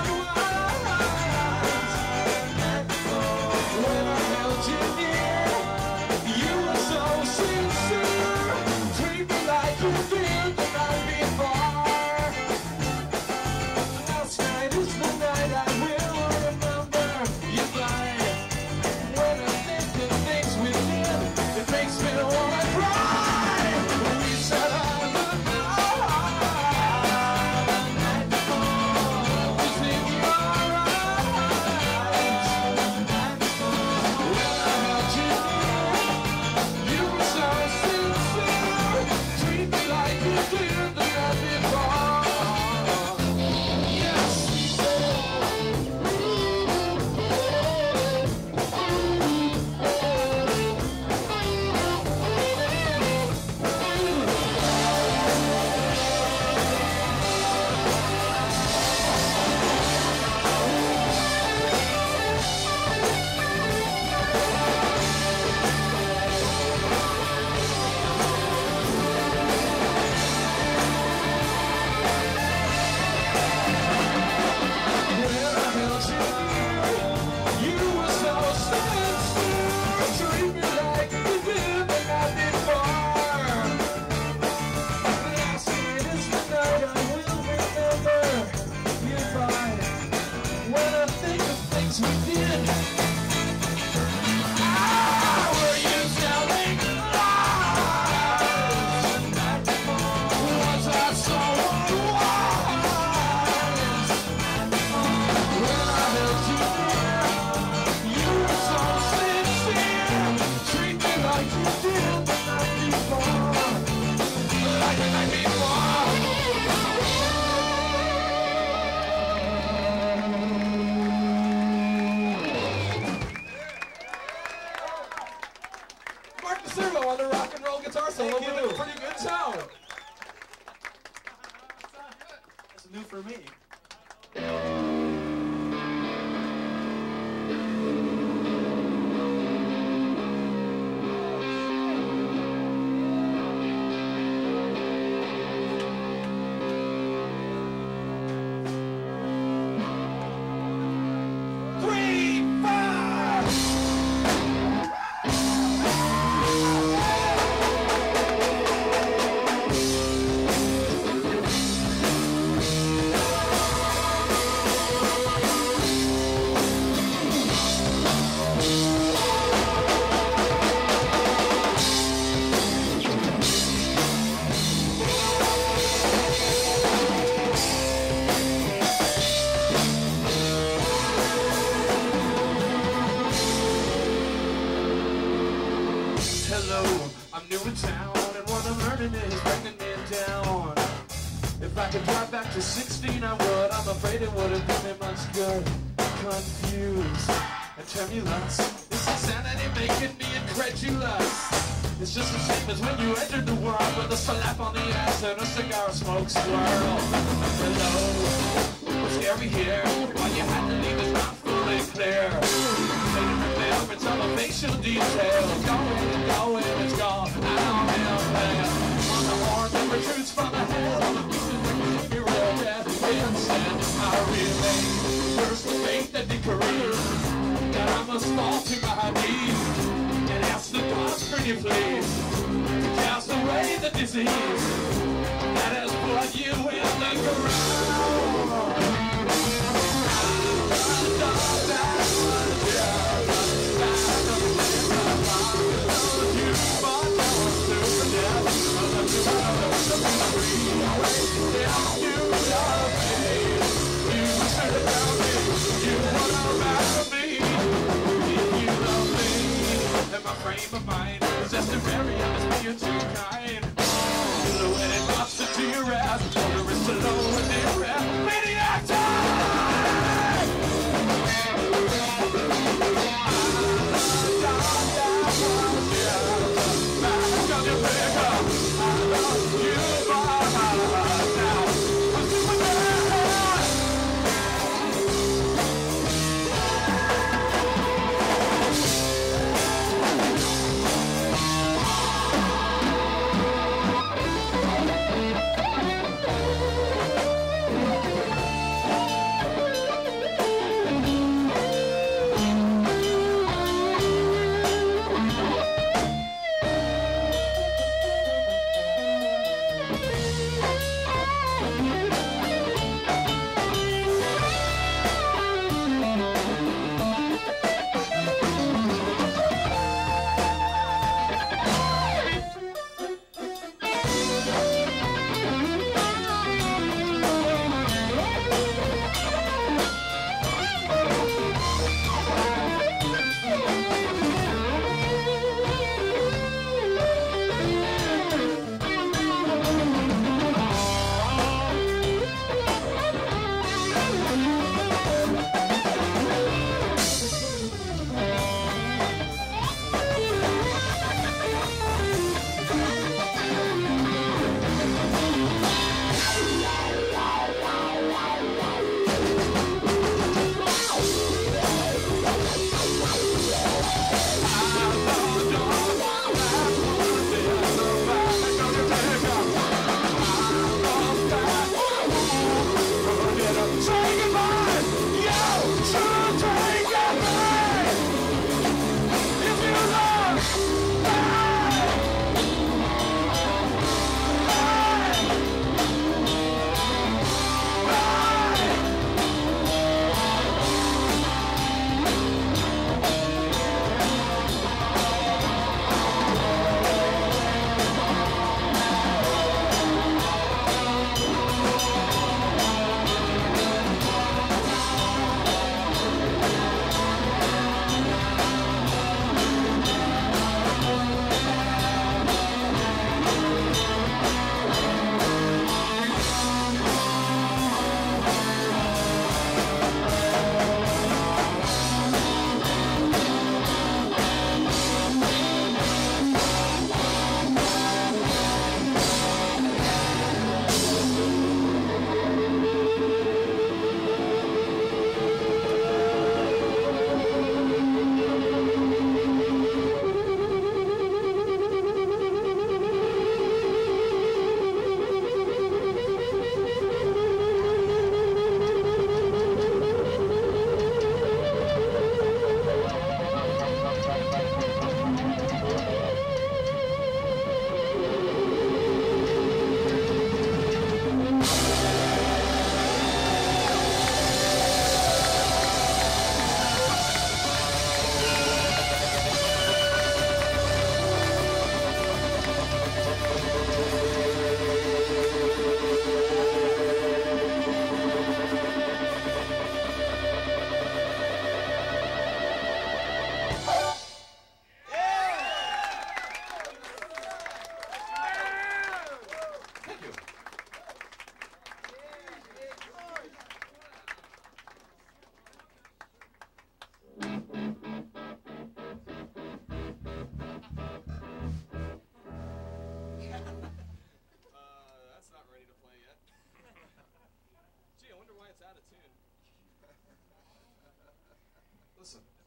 unwise the night before? When I held you near, you were so sincere. Treat me like you did the night before. Last night is the night I will remember you by. When I think of things we did, it makes me wanna cry. We said our goodbyes the night before. Was in your eyes the night before. When I held you near, you were so sincere. Treat me like you did the night before. Yes. Marc Ziegenhagen on the rock and roll guitar solo with a pretty good sound. That's new for me. Three, 4. Hello, I'm new in town, and what I'm learning is bringing me down. If I could drive back to 16, I would. I'm afraid it wouldn't do me much good. Confused and tremulous. This insanity making me incredulous. It's just the same as when you entered the world with a slap on the ass and a cigar smoke swirl. Hello, what's scary here? Why you had to leave is not fully clear. Faded remembrance of a facial detail. Going, it's gone. I don't know. On the horn that protrudes from the head. On the pieces that can be real death. Instead, I remain. First the faith that decrees that I must fall to my knees and ask the gods, pretty please, to cast away the disease that has put you in the ground. And my frame of mind possessed a very honest being too kind. Silhouetted monster to your ass, the wrist alone with their rap. Maniac time! Back on your pickup, I love you by now. I'm Superman!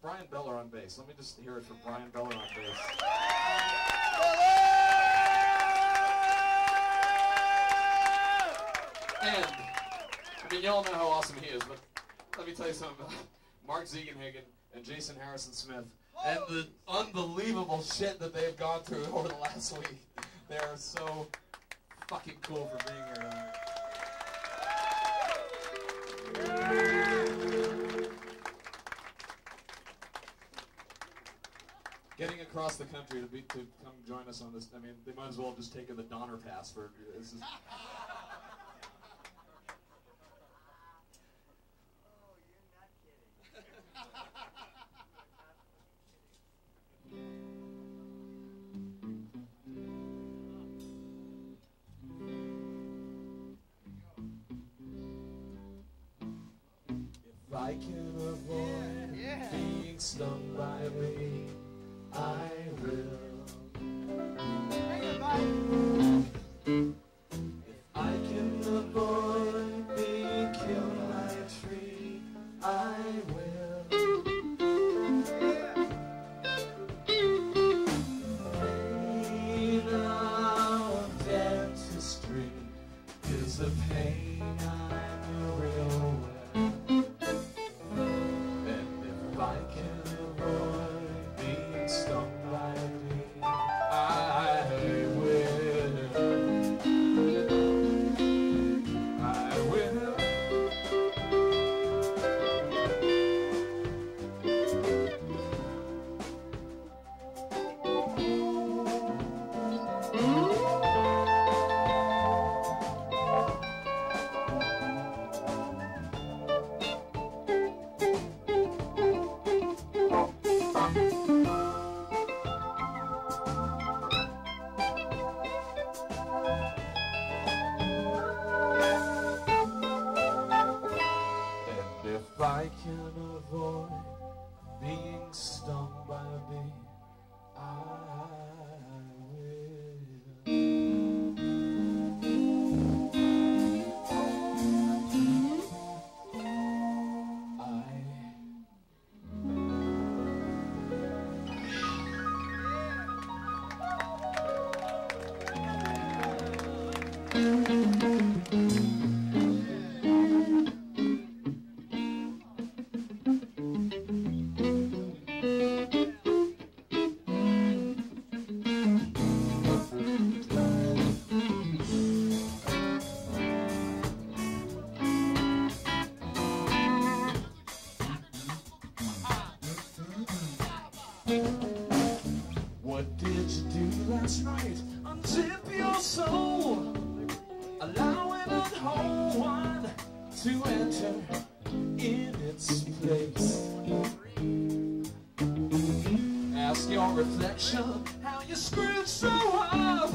Brian Beller on bass. Let me just hear it for Brian Beller on bass. And, I mean, y'all know how awesome he is, but let me tell you something about Marc Ziegenhagen and Jason Harrison Smith and the unbelievable shit that they've gone through over the last week. They are so fucking cool for being here tonight. Getting across the country to come join us on this, I mean, they might as well have just taken the Donner Pass for this. Is, If I can avoid being stung by a bee, I will. If I can avoid being killed by a tree, I will. Pain of dentistry is a pain I know real well. I can avoid being stung by a bee, I What did you do last night? Untip your soul, allowing a whole one to enter in its place. Ask your reflection how you screwed so up.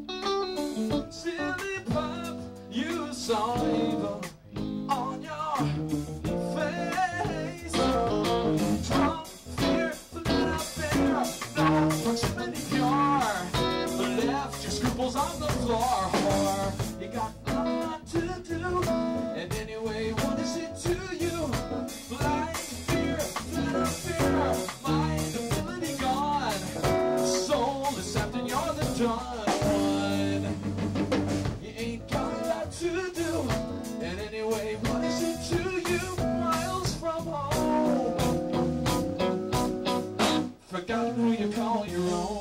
Silly pup, you saw evil on your face. Drunk fear, flat out there, no proximity cure. Left your scruples on the floor, whore. You got a lot to do, and anyway, what is it to you? Blind fear, flat out fear, mind ability gone. Soul is sapped and you're the done one. You ain't got a lot to do, and anyway, what is it to you? Miles from home, forgotten who you call your own.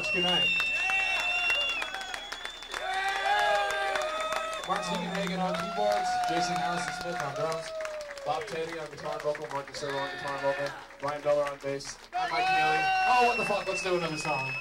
much. Good night. Marc Ziegenhagen on keyboards, Jason Harrison Smith on drums, Bob Tedde on guitar and vocal, Marc Ziegenhagen on guitar and vocal, Brian Beller on bass. I'm Mike Keneally. Oh, what the fuck? Let's do another song.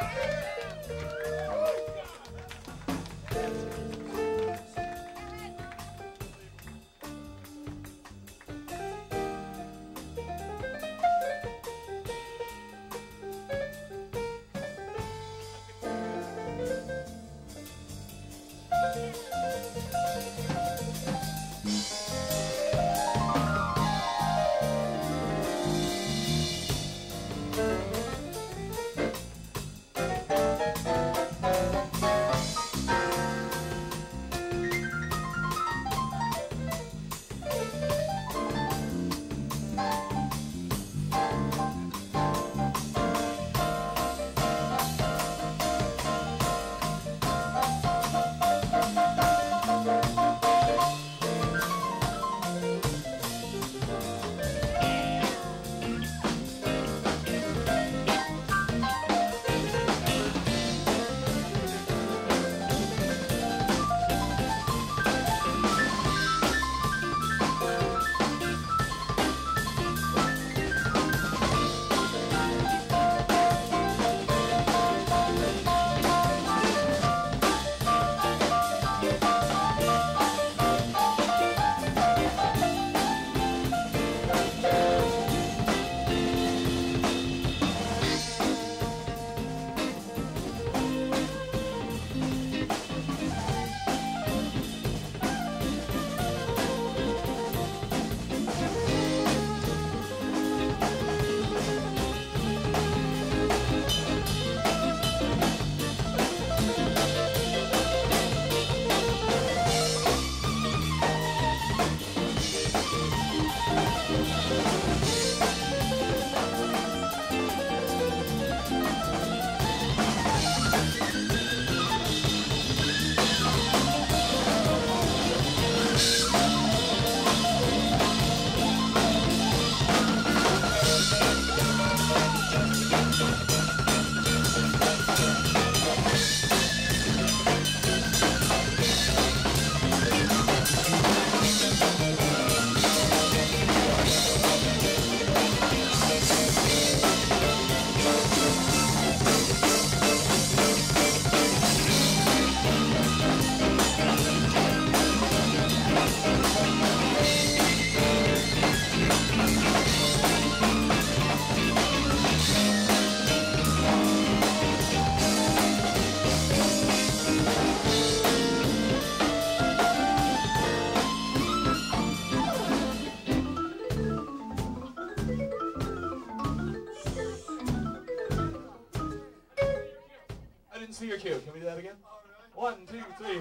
See your cue. Can we do that again? 1, 2, 3.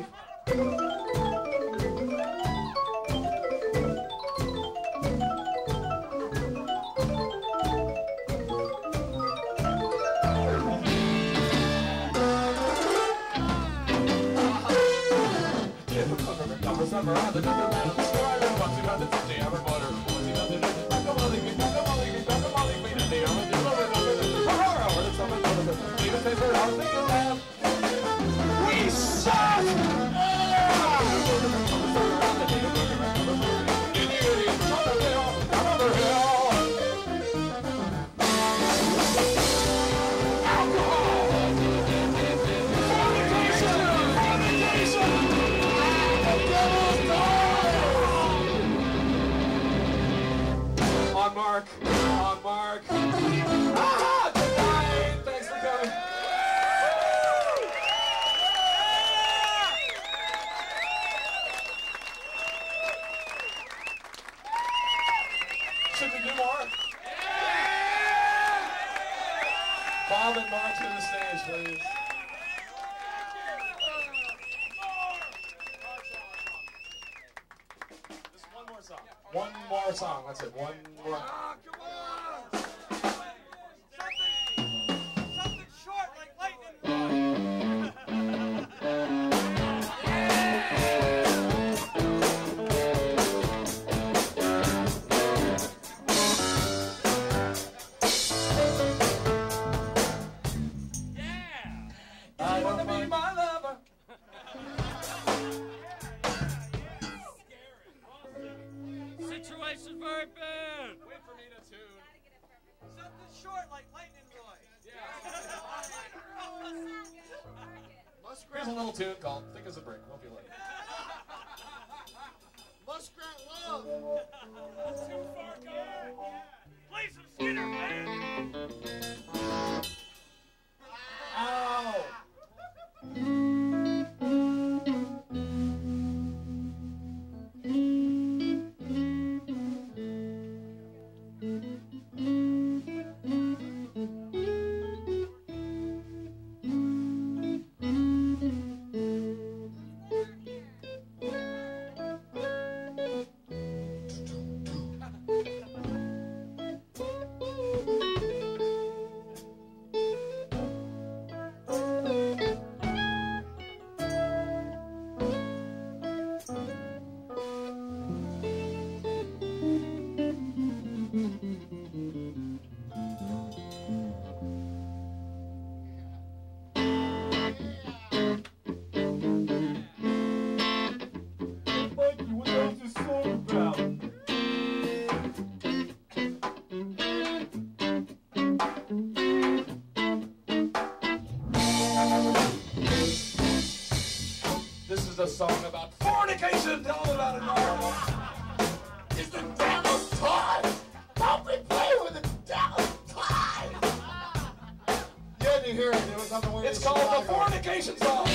We suck! On Mark. On Mark. Ah! Good night. Thanks for coming. Should we do more? Bob and Mark to the stage, please. Just one more song. One more song. That's it. One more. Something short like lightning. I wanna be my lover. Situation's very bad. Wait for me to tune. Something short like lightning noise. Yeah. a little tune called Thick as a Brick. Hope you like it. Muskrat Love. Too far gone. Play some Skinner, man. Ow! A song about fornication. Tell them about it, Mark. It's the devil's toy. Don't be playing with the devil's toy. You had to hear it. It was on the way. It's called the fornication song.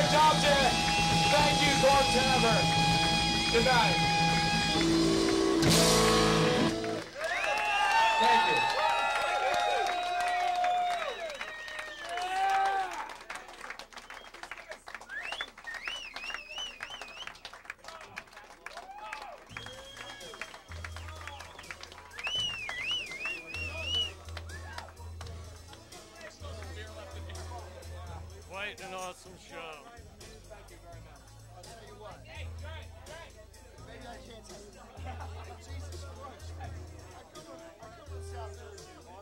Good job, Jen. Thank you, Court Tavern. Good night. Thank you. Quite an awesome show. Thank you very much. I'll tell you what. Maybe I can't tell you. Jesus Christ. I come from South Jersey.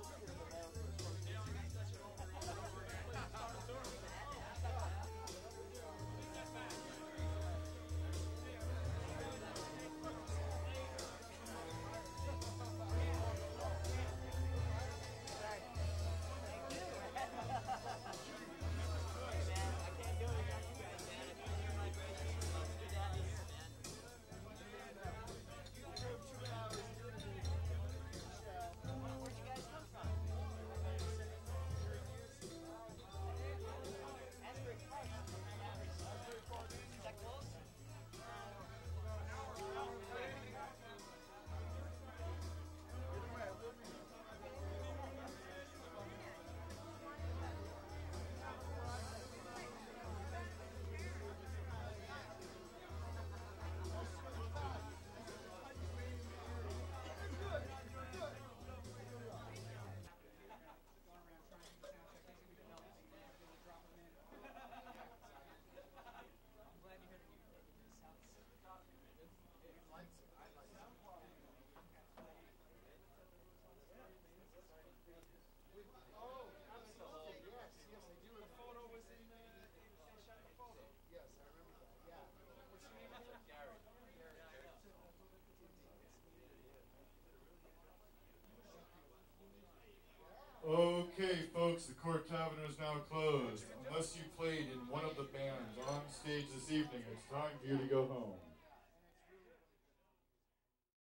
Okay, folks, the Court Tavern is now closed. Unless you played in one of the bands on stage this evening, it's time for you to go home.